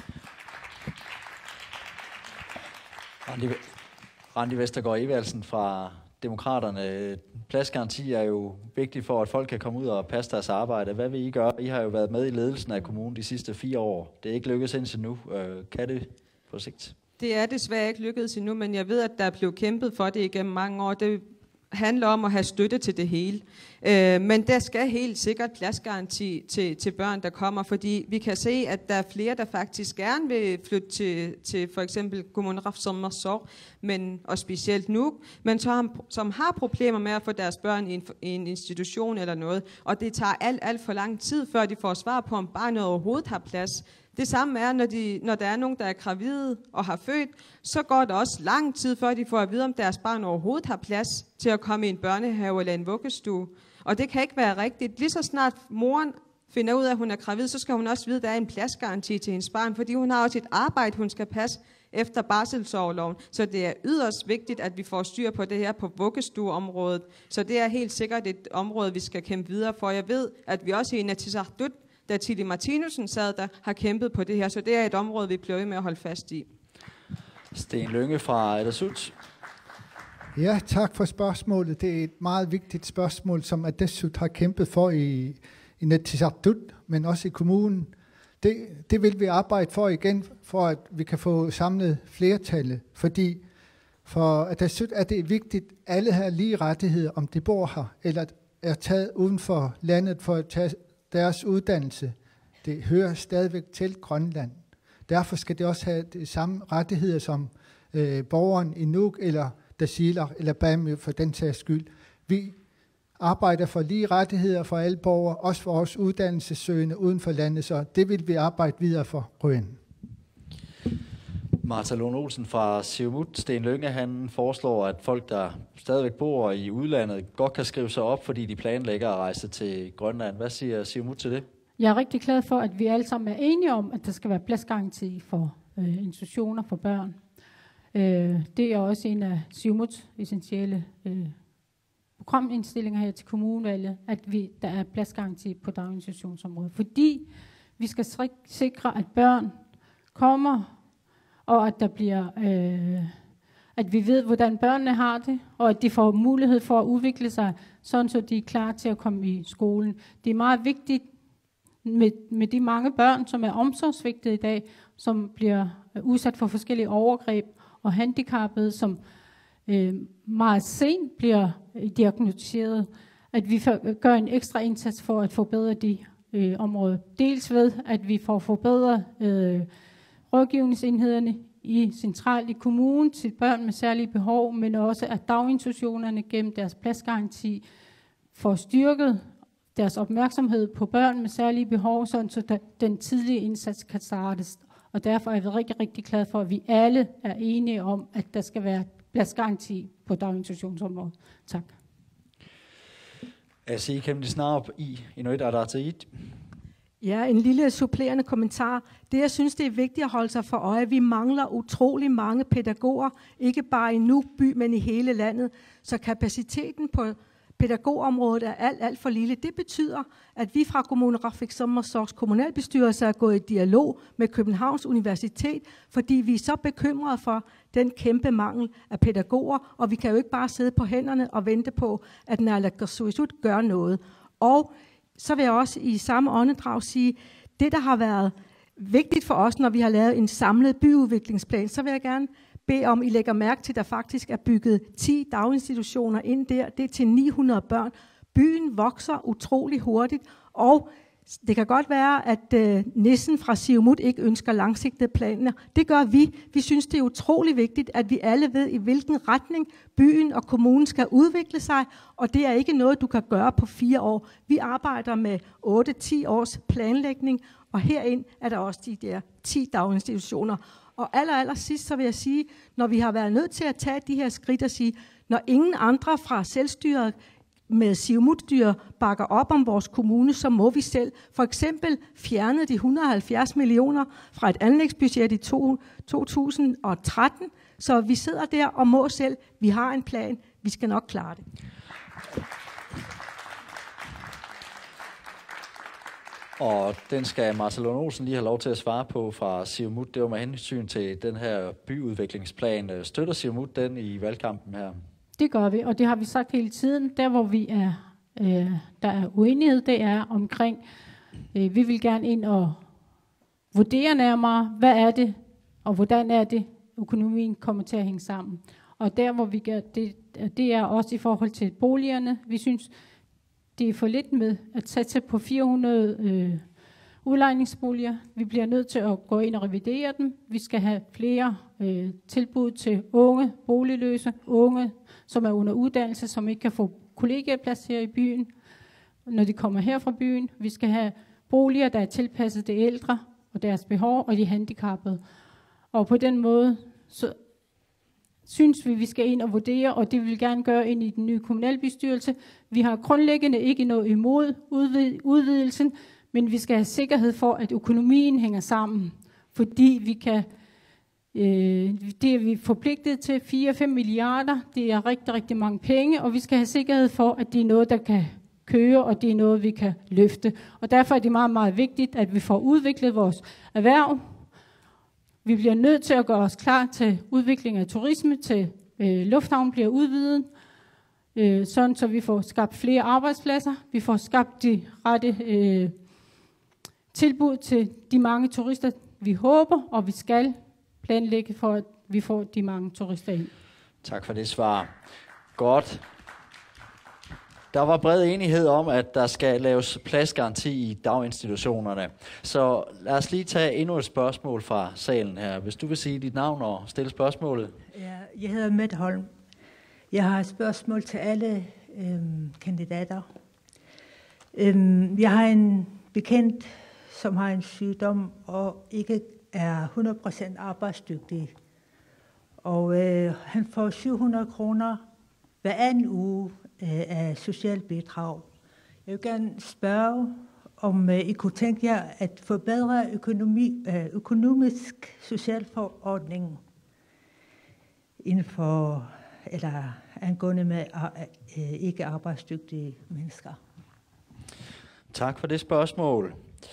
Randi, Randi Vestergaard Evaldsen fra Demokraterne. Pladsgaranti er jo vigtigt for, at folk kan komme ud og passe deres arbejde. Hvad vil I gøre? I har jo været med i ledelsen af kommunen de sidste fire år. Det er ikke lykkedes indtil nu. Kan det på sigt? Det er desværre ikke lykkedes endnu, men jeg ved, at der er blevet kæmpet for det igennem mange år. Det handler om at have støtte til det hele. Øh, men der skal helt sikkert pladsgaranti til, til børn, der kommer, fordi vi kan se, at der er flere, der faktisk gerne vil flytte til, til for eksempel kommunen Rafik Sommersår, men og specielt Nuuk, men som, som har problemer med at få deres børn i en, i en institution eller noget, og det tager alt, alt for lang tid, før de får svar på, om barnet overhovedet har plads. Det samme er, når, de, når der er nogen, der er gravide og har født, så går det også lang tid, før de får at vide, om deres barn overhovedet har plads til at komme i en børnehave eller en vuggestue. Og det kan ikke være rigtigt. Lige så snart moren finder ud af, at hun er gravid, så skal hun også vide, at der er en pladsgaranti til hendes barn, fordi hun har også et arbejde, hun skal passe efter barselsorloven. Så det er yderst vigtigt, at vi får styr på det her på vuggestueområdet. Så det er helt sikkert et område, vi skal kæmpe videre for. Jeg ved, at vi også i Inatsisartut, da Tilly Martinussen sad der, har kæmpet på det her. Så det er et område, vi bliver ved med at holde fast i. Sten Lynge fra Atassut. Ja, tak for spørgsmålet. Det er et meget vigtigt spørgsmål, som Atassut har kæmpet for i, i Inatsisartut, men også i kommunen. Det, det vil vi arbejde for igen, for at vi kan få samlet flertallet. Fordi for Atassut er det vigtigt, at alle har lige rettigheder, om de bor her, eller er taget uden for landet for at tage deres uddannelse. Det hører stadigvæk til Grønland. Derfor skal det også have de samme rettigheder som øh, borgeren i Nuuk eller Tasiilaq eller Paamiut for den sags skyld. Vi arbejder for lige rettigheder for alle borgere, også for os uddannelsessøgende uden for landet, så det vil vi arbejde videre for, Røen. Martha Lund Olsen fra Siumut, Sten Lynge, han foreslår, at folk, der stadigvæk bor i udlandet, godt kan skrive sig op, fordi de planlægger at rejse til Grønland. Hvad siger Siumut til det? Jeg er rigtig glad for, at vi alle sammen er enige om, at der skal være pladsgaranti for øh, institutioner for børn. Øh, det er også en af Siumuts essentielle øh, programindstillinger her til kommunevalget, at vi, der er pladsgaranti på daginstitutionsområdet. Fordi vi skal sikre, at børn kommer, og at der bliver, øh, at vi ved, hvordan børnene har det, og at de får mulighed for at udvikle sig, sådan så de er klar til at komme i skolen. Det er meget vigtigt med, med de mange børn, som er omsorgsvigtede i dag, som bliver udsat for forskellige overgreb, og handicappede, som øh, meget sent bliver diagnosticeret, at vi for, gør en ekstra indsats for at forbedre de øh, områder. Dels ved, at vi får forbedret øh, rådgivningsenhederne i centralt i kommunen til børn med særlige behov, men også at daginstitutionerne gennem deres pladsgaranti får styrket deres opmærksomhed på børn med særlige behov, sådan så den tidlige indsats kan startes. Og derfor er vi rigtig, rigtig glade for, at vi alle er enige om, at der skal være pladsgaranti på daginstitutionsområdet. Tak. Jeg siger kæmpe snart i Inuit Ataqatigiit. Ja, en lille supplerende kommentar. Det, jeg synes, det er vigtigt at holde sig for øje, vi mangler utrolig mange pædagoger, ikke bare i Nuuk by, men i hele landet. Så kapaciteten på pædagogområdet er alt, alt for lille. Det betyder, at vi fra Kommuneqaqortoq Sommersogs kommunalbestyrelse er gået i dialog med Københavns Universitet, fordi vi er så bekymrede for den kæmpe mangel af pædagoger, og vi kan jo ikke bare sidde på hænderne og vente på, at naalakkersuisut gør noget. Og så vil jeg også i samme åndedrag sige, det der har været vigtigt for os, når vi har lavet en samlet byudviklingsplan, så vil jeg gerne bede om, I lægger mærke til, at der faktisk er bygget ti daginstitutioner ind der. Det er til ni hundrede børn. Byen vokser utrolig hurtigt, og det kan godt være, at øh, nissen fra Siumut ikke ønsker langsigtede planer. Det gør vi. Vi synes, det er utrolig vigtigt, at vi alle ved, i hvilken retning byen og kommunen skal udvikle sig, og det er ikke noget, du kan gøre på fire år. Vi arbejder med otte til ti års planlægning, og herind er der også de der ti daginstitutioner. Og aller, aller sidst, så vil jeg sige, når vi har været nødt til at tage de her skridt og sige, når ingen andre fra selvstyret med Siumut-styre bakker op om vores kommune, så må vi selv for eksempel fjerne de et hundrede og halvfjerds millioner fra et anlægsbudget i to tusind og tretten. Så vi sidder der og må selv. Vi har en plan. Vi skal nok klare det. Og den skal Martha Lund Olsen lige have lov til at svare på fra Siumut. Det var med hensyn til den her byudviklingsplan. Støtter Siumut den i valgkampen her? Det gør vi, og det har vi sagt hele tiden. Der, hvor vi er, øh, der er uenighed, det er omkring, øh, vi vil gerne ind og vurdere nærmere, hvad er det, og hvordan er det, økonomien kommer til at hænge sammen. Og der, hvor vi gør det, det er også i forhold til boligerne. Vi synes, det er for lidt med at satse på fire hundrede øh, udlejningsboliger. Vi bliver nødt til at gå ind og revidere dem. Vi skal have flere øh, tilbud til unge boligløse, unge, som er under uddannelse, som ikke kan få kollegiaplads her i byen, når de kommer her fra byen. Vi skal have boliger, der er tilpasset de ældre og deres behov, og de handicappede. Og på den måde, så synes vi, vi skal ind og vurdere, og det vil vi gerne gøre ind i den nye kommunalbestyrelse. Vi har grundlæggende ikke noget imod udvid- udvidelsen, men vi skal have sikkerhed for, at økonomien hænger sammen, fordi vi kan, øh, det er vi forpligtet til, fire til fem milliarder, det er rigtig, rigtig mange penge, og vi skal have sikkerhed for, at det er noget, der kan køre, og det er noget, vi kan løfte. Og derfor er det meget, meget vigtigt, at vi får udviklet vores erhverv. Vi bliver nødt til at gøre os klar til udvikling af turisme, til øh, lufthavnen bliver udvidet, øh, sådan så vi får skabt flere arbejdspladser, vi får skabt de rette øh, tilbud til de mange turister, vi håber, og vi skal planlægge for, at vi får de mange turister ind. Tak for det svar. Godt. Der var bred enighed om, at der skal laves pladsgaranti i daginstitutionerne. Så lad os lige tage endnu et spørgsmål fra salen her. Hvis du vil sige dit navn og stille spørgsmålet. Ja, jeg hedder Mette Holm. Jeg har et spørgsmål til alle øhm, kandidater. Øhm, jeg har en bekendt, som har en sygdom og ikke er hundrede procent arbejdsdygtig. Og øh, han får syv hundrede kroner hver anden uge øh, af socialt bidrag. Jeg vil gerne spørge, om øh, I kunne tænke jer at forbedre økonomi, øh, økonomisk socialforordning inden for, eller angående med øh, ikke arbejdsdygtige mennesker. Tak for det spørgsmål.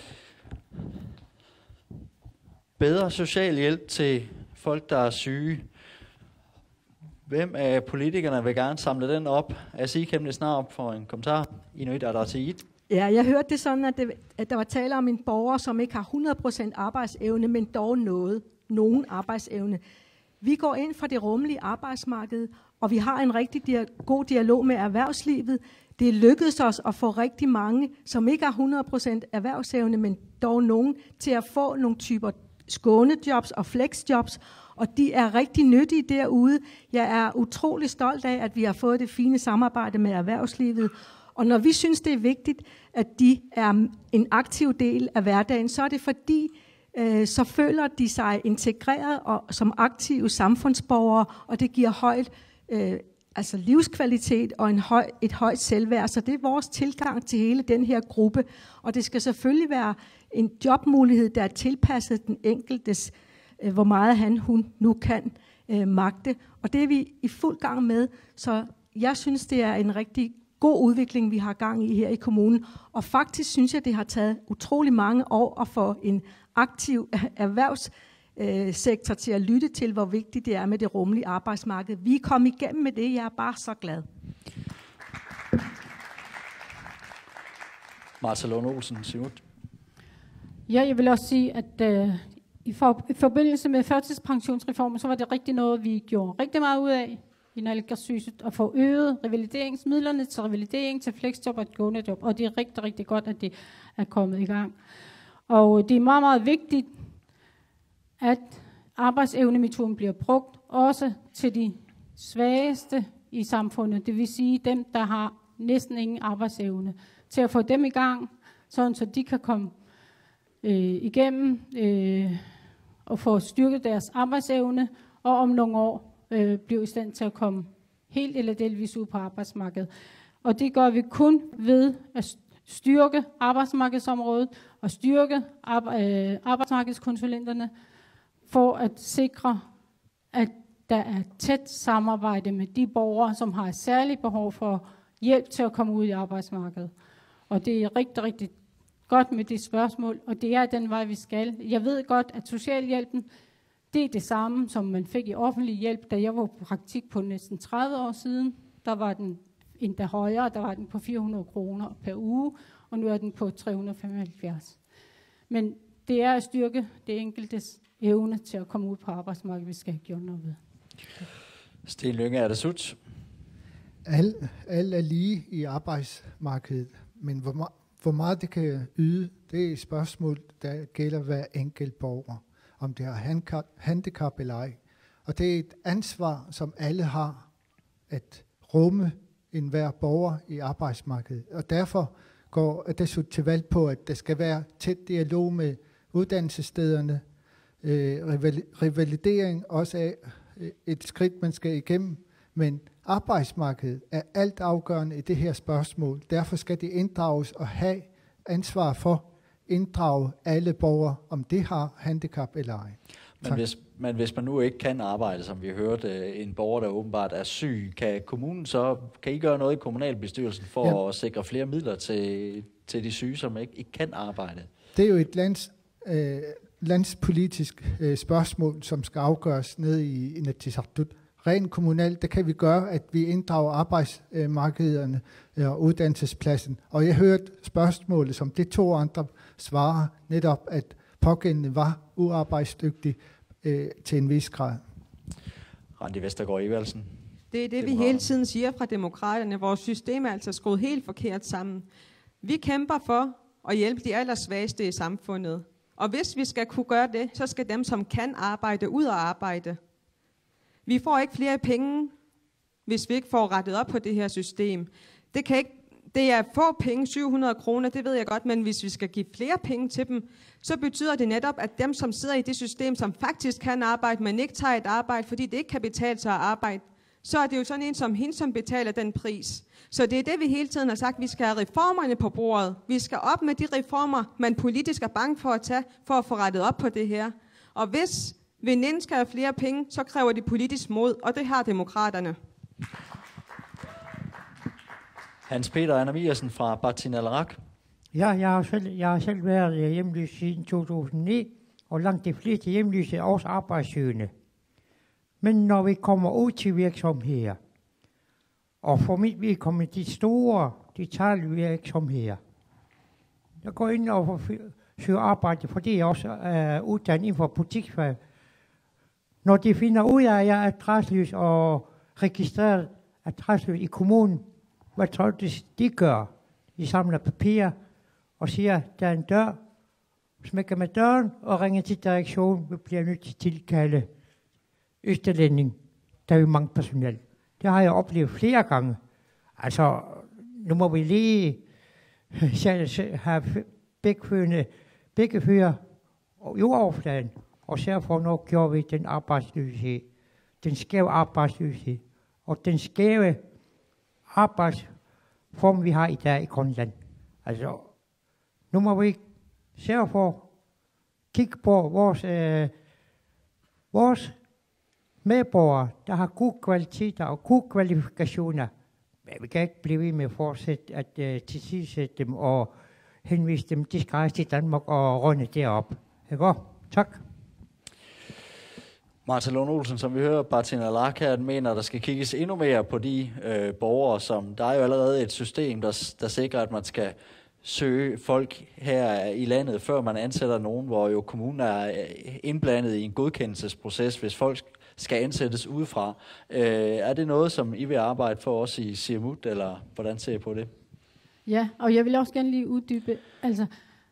Bedre social hjælp til folk, der er syge. Hvem af politikerne vil gerne samle den op? Asi Kemnes op for en kommentar. Inuit Ataqatigiit. Ja, jeg hørte det sådan, at, det, at der var tale om en borger, som ikke har hundrede procent arbejdsevne, men dog noget, nogen arbejdsevne. Vi går ind for det rummelige arbejdsmarked, og vi har en rigtig dia- god dialog med erhvervslivet. Det lykkedes os at få rigtig mange, som ikke har hundrede procent erhvervsevne, men dog nogen, til at få nogle typer skånejobs og flexjobs, og de er rigtig nyttige derude. Jeg er utrolig stolt af, at vi har fået det fine samarbejde med erhvervslivet, og når vi synes, det er vigtigt, at de er en aktiv del af hverdagen, så er det fordi, øh, så føler de sig integreret og som aktive samfundsborgere, og det giver højt øh, altså livskvalitet og en høj, et højt selvværd. Så det er vores tilgang til hele den her gruppe, og det skal selvfølgelig være en jobmulighed, der er tilpasset den enkeltes, øh, hvor meget han, hun nu kan øh, magte. Og det er vi i fuld gang med, så jeg synes, det er en rigtig god udvikling, vi har gang i her i kommunen. Og faktisk synes jeg, det har taget utrolig mange år at få en aktiv erhvervssektor til at lytte til, hvor vigtigt det er med det rummelige arbejdsmarked. Vi er kommet igennem med det. Jeg er bare så glad. Martha Lund Olsen, Siumut. Ja, jeg vil også sige, at øh, i, for, i forbindelse med førtidspensionsreformen, så var det rigtig noget, vi gjorde rigtig meget ud af i Nalgassyset, at få øget revalideringsmidlerne til revalidering, til flexjob og et gåendejob. Og det er rigtig, rigtig godt, at det er kommet i gang. Og det er meget, meget vigtigt, at arbejdsevnemetoden bliver brugt også til de svageste i samfundet. Det vil sige dem, der har næsten ingen arbejdsevne. Til at få dem i gang, sådan så de kan komme øh, igennem øh, og få styrket deres arbejdsevne, og om nogle år øh, blive i stand til at komme helt eller delvis ud på arbejdsmarkedet. Og det gør vi kun ved at styrke arbejdsmarkedsområdet og styrke arbejdsmarkedskonsulenterne for at sikre, at der er tæt samarbejde med de borgere, som har et særligt behov for hjælp til at komme ud i arbejdsmarkedet. Og det er rigtig, rigtig godt med det spørgsmål, og det er den vej, vi skal. Jeg ved godt, at socialhjælpen, det er det samme, som man fik i offentlig hjælp, da jeg var på praktik på næsten tredive år siden. Der var den endda højere, der var den på fire hundrede kroner per uge, og nu er den på tre hundrede og femoghalvfjerds. Men det er at styrke det enkeltes evne til at komme ud på arbejdsmarkedet, vi skal have gjort noget ved. Sten Lynge, er det slut? Alle al er lige i arbejdsmarkedet, men hvor, ma- hvor meget det kan yde, det er et spørgsmål, der gælder hver enkelt borger, om det har handicap eller ej. Og det er et ansvar, som alle har, at rumme enhver borger i arbejdsmarkedet. Og derfor går det til valg på, at der skal være tæt dialog med uddannelsesstederne. Øh, revalidering også er et skridt, man skal igennem, men arbejdsmarkedet er alt afgørende i det her spørgsmål. Derfor skal det inddrages og have ansvar for inddrage alle borgere, om det har handicap eller ej. Men hvis, men hvis man nu ikke kan arbejde, som vi hørte, en borger, der åbenbart er syg, kan kommunen så, kan I gøre noget i kommunalbestyrelsen for ja. at sikre flere midler til, til de syge, som ikke, ikke kan arbejde? Det er jo et lands, øh, landspolitisk øh, spørgsmål, som skal afgøres ned i Inatsisartut. Rent kommunalt, der kan vi gøre, at vi inddrager arbejdsmarkederne og uddannelsespladsen. Og jeg hørte spørgsmålet, som de to andre svarer, netop at pågældende var uarbejdsdygtig øh, til en vis grad. Randi Vestergaard Evalsen. Det er det, vi hele tiden siger fra demokraterne. Vores system er altså skruet helt forkert sammen. Vi kæmper for at hjælpe de allersvageste i samfundet. Og hvis vi skal kunne gøre det, så skal dem, som kan arbejde, ud og arbejde. Vi får ikke flere penge, hvis vi ikke får rettet op på det her system. Det, kan ikke, det er få penge, syv hundrede kroner, det ved jeg godt, men hvis vi skal give flere penge til dem, så betyder det netop, at dem, som sidder i det system, som faktisk kan arbejde, men ikke tager et arbejde, fordi det ikke kan betale sig at arbejde, så er det jo sådan en som hende, som betaler den pris. Så det er det, vi hele tiden har sagt. Vi skal have reformerne på bordet. Vi skal op med de reformer, man politisk er bange for at tage, for at få rettet op på det her. Og hvis veninden skal have flere penge, så kræver det politisk mod, og det har demokraterne. Hans Peter Anna-Miersen fra Batin al-Rak. Ja, jeg har, selv, jeg har selv været hjemløs siden to tusind og ni, og langt de fleste hjemløse er også arbejdssøgende. Men når vi kommer ud til virksomheder, og for mit vedkommende de store detailvirksomheder, jeg går ind og søger arbejde, fordi jeg også er uddannet inden for butiksfag. Når de finder ud af, at jeg er adresseløs og registreret adresseløs i kommunen, hvad tror du, de gør? De samler papir og siger, der er en dør, smækker med døren og ringer til direktionen, vi bliver nødt til at tilkalde Østerlænding, der er jo mange personel. Det har jeg oplevet flere gange. Altså, nu må vi lige have begge, begge fyre i overfladen, og derfor nu gjorde vi den arbejdsløshed, den skæve arbejdsløshed, og den skæve arbejdsform, vi har i dag i Grønland. Altså, nu må vi sørge for at kigge på vores, øh, vores medborgere, der har gode kvaliteter og gode kvalifikationer. Men vi kan ikke blive ved med at fortsætte at uh, tilsidesætte dem og henvise dem, de skal rejse til Danmark og runde derop. Ikke? Tak. Martin Lund Olsen, som vi hører, Batin al-Rak her, mener, at der skal kigges endnu mere på de øh, borgere, som der er jo allerede et system, der, der sikrer, at man skal søge folk her i landet, før man ansætter nogen, hvor jo kommunen er indblandet i en godkendelsesproces, hvis folk skal ansættes udefra. Øh, er det noget, som I vil arbejde for også i Siumut, eller hvordan ser I på det? Ja, og jeg vil også gerne lige uddybe, altså,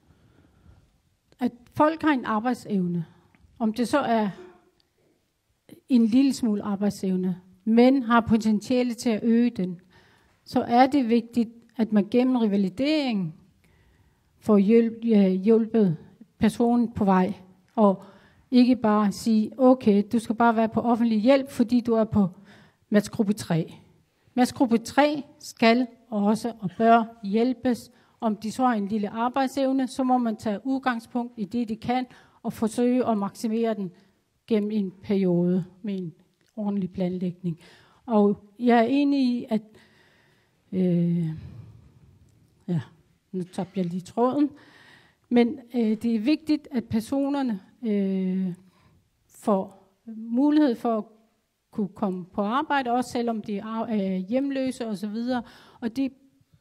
at folk har en arbejdsevne. Om det så er en lille smule arbejdsevne, men har potentiale til at øge den, så er det vigtigt, at man gennem revalidering får hjælp, hjælpet personen på vej, og ikke bare sige, okay, du skal bare være på offentlig hjælp, fordi du er på matchgruppe tre. Matchgruppe tre skal også og bør hjælpes. Om de så har en lille arbejdsevne, så må man tage udgangspunkt i det, de kan, og forsøge at maksimere den gennem en periode med en ordentlig planlægning. Og jeg er enig i, at øh, ja, nu tabte jeg lige tråden, men øh, det er vigtigt, at personerne øh, får mulighed for at kunne komme på arbejde, også selvom de er hjemløse osv. Og, de,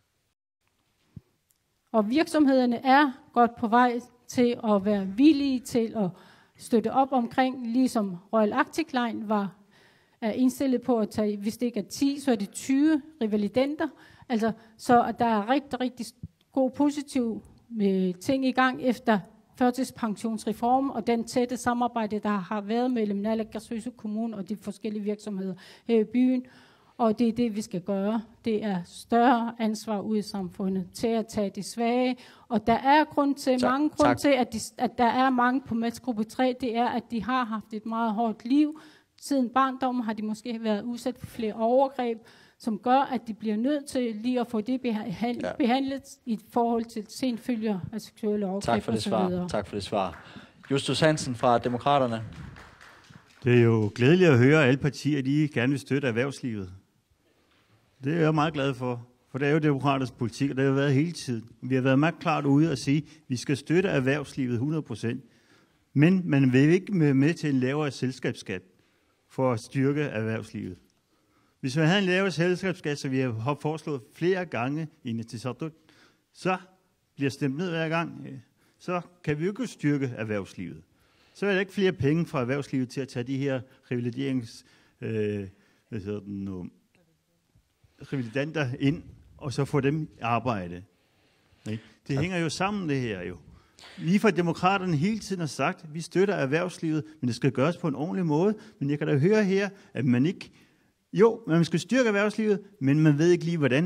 og virksomhederne er godt på vej til at være villige til at støtte op omkring, ligesom Royal Arctic Line var er indstillet på at tage, hvis det ikke er ti, så er det tyve revalidenter. Altså, så at der er rigtig, rigtig god positiv med ting i gang efter førtidspensionsreform og den tætte samarbejde, der har været mellem Naalakkersuisut Kommune og de forskellige virksomheder her i byen. Og det er det, vi skal gøre. Det er større ansvar ude i samfundet til at tage de svage. Og der er grund til, tak, mange grund tak. til, at, de, at der er mange på matchgruppe tre, det er, at de har haft et meget hårdt liv. Siden barndommen har de måske været udsat for flere overgreb, som gør, at de bliver nødt til lige at få det behandlet, ja. behandlet i forhold til senfølger af seksuelle overgreb. Tak for det svar. Tak for det svar. Justus Hansen fra Demokraterne. Det er jo glædeligt at høre, at alle partier de gerne vil støtte erhvervslivet. Det er jeg meget glad for, for det er jo demokraternes politik, og det har været hele tiden. Vi har været meget klart ude og sige, at vi skal støtte erhvervslivet hundrede procent. Men man vil ikke med, med til en lavere selskabsskat for at styrke erhvervslivet. Hvis man havde en lavere selskabsskat, så vi har foreslået flere gange i Inatsisartut, så bliver stemt ned hver gang, så kan vi jo ikke styrke erhvervslivet. Så er der ikke flere penge fra erhvervslivet til at tage de her revaliderings, øh, hvad hedder den nu, revalidanter ind, og så få dem i arbejde. Det hænger jo sammen, det her jo. Vi fra Demokraterne hele tiden har sagt, at vi støtter erhvervslivet, men det skal gøres på en ordentlig måde. Men jeg kan da høre her, at man ikke... Jo, man skal styrke erhvervslivet, men man ved ikke lige hvordan.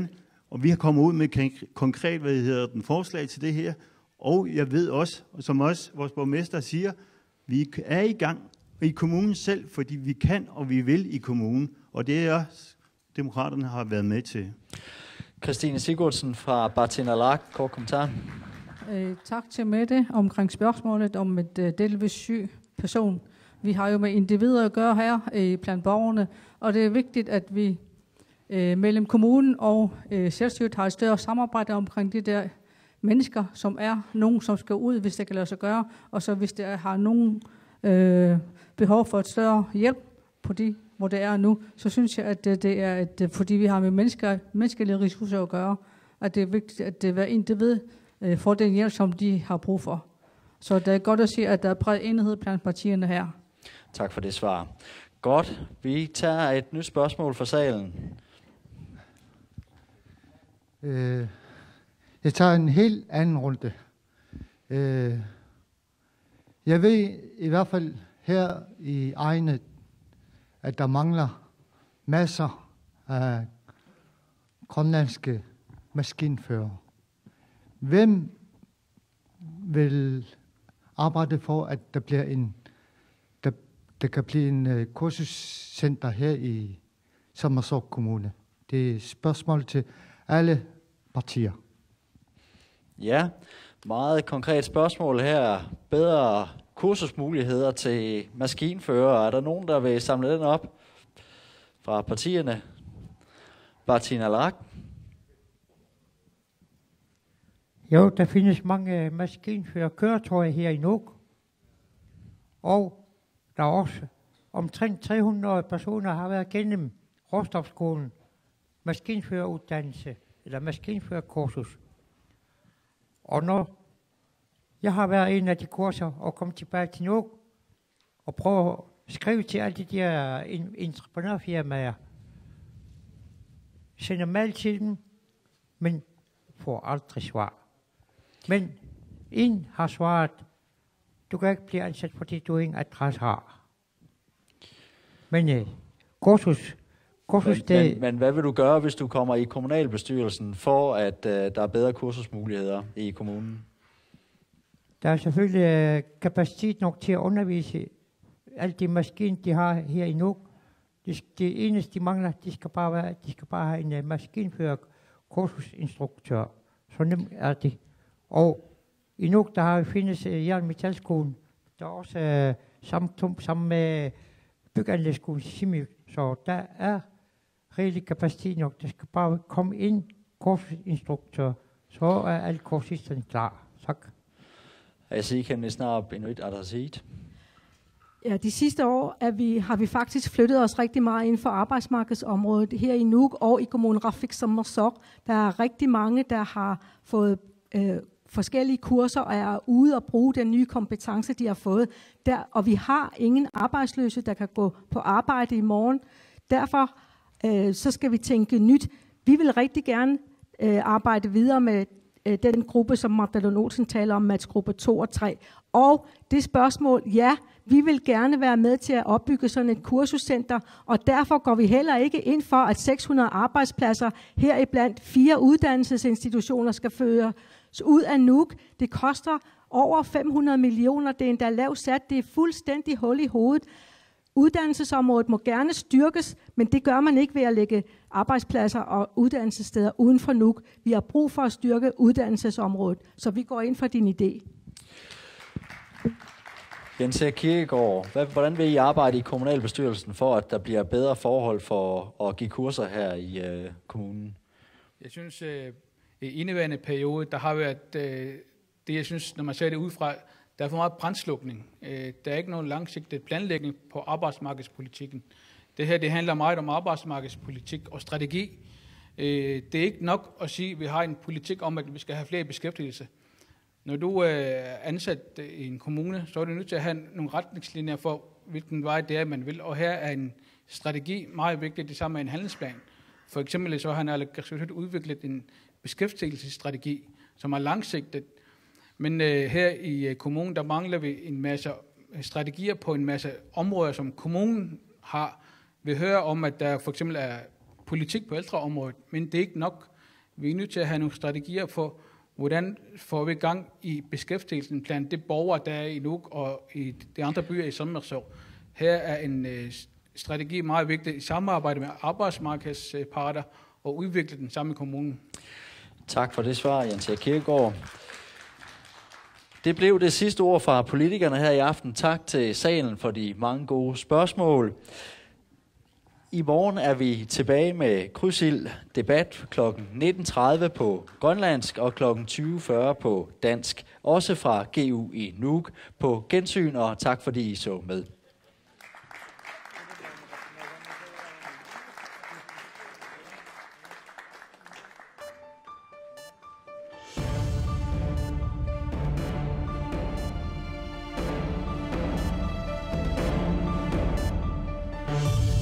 Og vi har kommet ud med konk- konkret, hvad hedder den, forslag til det her. Og jeg ved også, som også vores borgmester siger, vi er i gang i kommunen selv, fordi vi kan og vi vil i kommunen. Og det er også, demokraterne har været med til. Christine Sigurdsen fra Bartinalak, kort kommentar. Øh, tak til Mette omkring spørgsmålet om et øh, delvis syg person. Vi har jo med individer at gøre her øh, blandt borgerne, og det er vigtigt, at vi øh, mellem kommunen og øh, selvstyret har et større samarbejde omkring de der mennesker, som er nogen, som skal ud, hvis det kan lade sig gøre, og så hvis det har nogen øh, behov for et større hjælp på de, hvor det er nu, så synes jeg, at det, det er, et, fordi vi har med mennesker, menneskelige ressourcer at gøre, at det er vigtigt, at det hver individ øh, får den hjælp, som de har brug for. Så det er godt at sige, at der er bred enighed blandt partierne her. Tak for det svar. Godt. Vi tager et nyt spørgsmål fra salen. Øh, jeg tager en helt anden runde. Øh, jeg ved i hvert fald her i egne, at der mangler masser af grønlandske maskinfører. Hvem vil arbejde for, at der bliver en der, der kan blive en uh, kursuscenter her i Sermersooq Kommune? Det er et spørgsmål til alle partier. Ja, meget konkret spørgsmål her. Bedre kursusmuligheder til maskinfører. Er der nogen, der vil samle den op fra partierne? Bartinalak. Jo, der findes mange maskinfører køretøjer her i Nuuk. Og der er også omtrent tre hundrede personer har været gennem råstofskolen maskinføreruddannelse eller maskinførerkursus. Og når jeg har været en af de kurser og kommet tilbage til Nuuk og prøver at skrive til alle de der entreprenørfirmaer, sender mail til dem, men får aldrig svar. Men en har svaret, du kan ikke blive ansat, fordi du ingen adresse har. Men øh, kursus, kursus men, det... men, men hvad vil du gøre, hvis du kommer i kommunalbestyrelsen, for at øh, der er bedre kursusmuligheder i kommunen? Der er selvfølgelig øh, kapacitet nok til at undervise alle de maskiner, de har her i Nuuk. Det, det eneste, de mangler, de skal bare, være, de skal bare have en uh, maskinfører kursusinstruktør. Så nemt er det. Og i Nuuk, der har vi findes uh, Jern Metalskolen. Der er også uh, sammen, sammen med byggeanlægsskolen Simmy. Så der er rigtig kapacitet nok. Der skal bare komme ind kursusinstruktør. Så er alle kursisterne klar. Tak. Jeg siger, kan I snart Inuit Ataqatigiit? Ja, de sidste år er vi, har vi faktisk flyttet os rigtig meget inden for arbejdsmarkedsområdet her i Nuuk og i kommunen Rafik Sermersooq. Der er rigtig mange, der har fået øh, forskellige kurser og er ude og bruge den nye kompetence, de har fået. Der, og vi har ingen arbejdsløse, der kan gå på arbejde i morgen. Derfor øh, så skal vi tænke nyt. Vi vil rigtig gerne øh, arbejde videre med øh, den gruppe, som Magdalene Olsen taler om, matchgruppe to og tre. Og det spørgsmål, ja, vi vil gerne være med til at opbygge sådan et kursuscenter, og derfor går vi heller ikke ind for, at seks hundrede arbejdspladser heriblandt fire uddannelsesinstitutioner skal føres ud af Nuuk. Det koster over fem hundrede millioner, det er endda lavt sat, det er fuldstændig hul i hovedet. Uddannelsesområdet må gerne styrkes, men det gør man ikke ved at lægge arbejdspladser og uddannelsessteder uden for Nuuk. Vi har brug for at styrke uddannelsesområdet, så vi går ind for din idé. Jens Kirkegaard, hvad, hvordan vil I arbejde i kommunalbestyrelsen for, at der bliver bedre forhold for at give kurser her i øh, kommunen? Jeg synes, øh, i indeværende periode, der har været øh, det, jeg synes, når man ser det udefra, der er for meget brandslukning. Øh, der er ikke nogen langsigtet planlægning på arbejdsmarkedspolitikken. Det her, det handler meget om arbejdsmarkedspolitik og strategi. Øh, det er ikke nok at sige, at vi har en politik om, at vi skal have flere beskæftigelse. Når du er ansat i en kommune, så er du nødt til at have nogle retningslinjer for, hvilken vej det er, man vil. Og her er en strategi meget vigtigt, det samme med en handlingsplan. For eksempel så har han allerede udviklet en beskæftigelsesstrategi, som er langsigtet. Men uh, her i uh, kommunen, der mangler vi en masse strategier på en masse områder, som kommunen har. Vi hører om, at der for eksempel er politik på ældreområdet, men det er ikke nok. Vi er nødt til at have nogle strategier for, hvordan får vi i gang i beskæftigelsen blandt de borgere, der er i Nuuk og i de andre byer i Sommersø. Her er en øh, strategi meget vigtig i samarbejde med arbejdsmarkedsparter og udvikle den samme kommune. Tak for det svar, Jens Erik Kirkegaard. Det blev det sidste ord fra politikerne her i aften. Tak til salen for de mange gode spørgsmål. I morgen er vi tilbage med krydsild debat klokken nitten tredive på grønlandsk og klokken tyve fyrre på dansk. Også fra G U i Nuuk på gensyn, og tak fordi I så med. Thank you.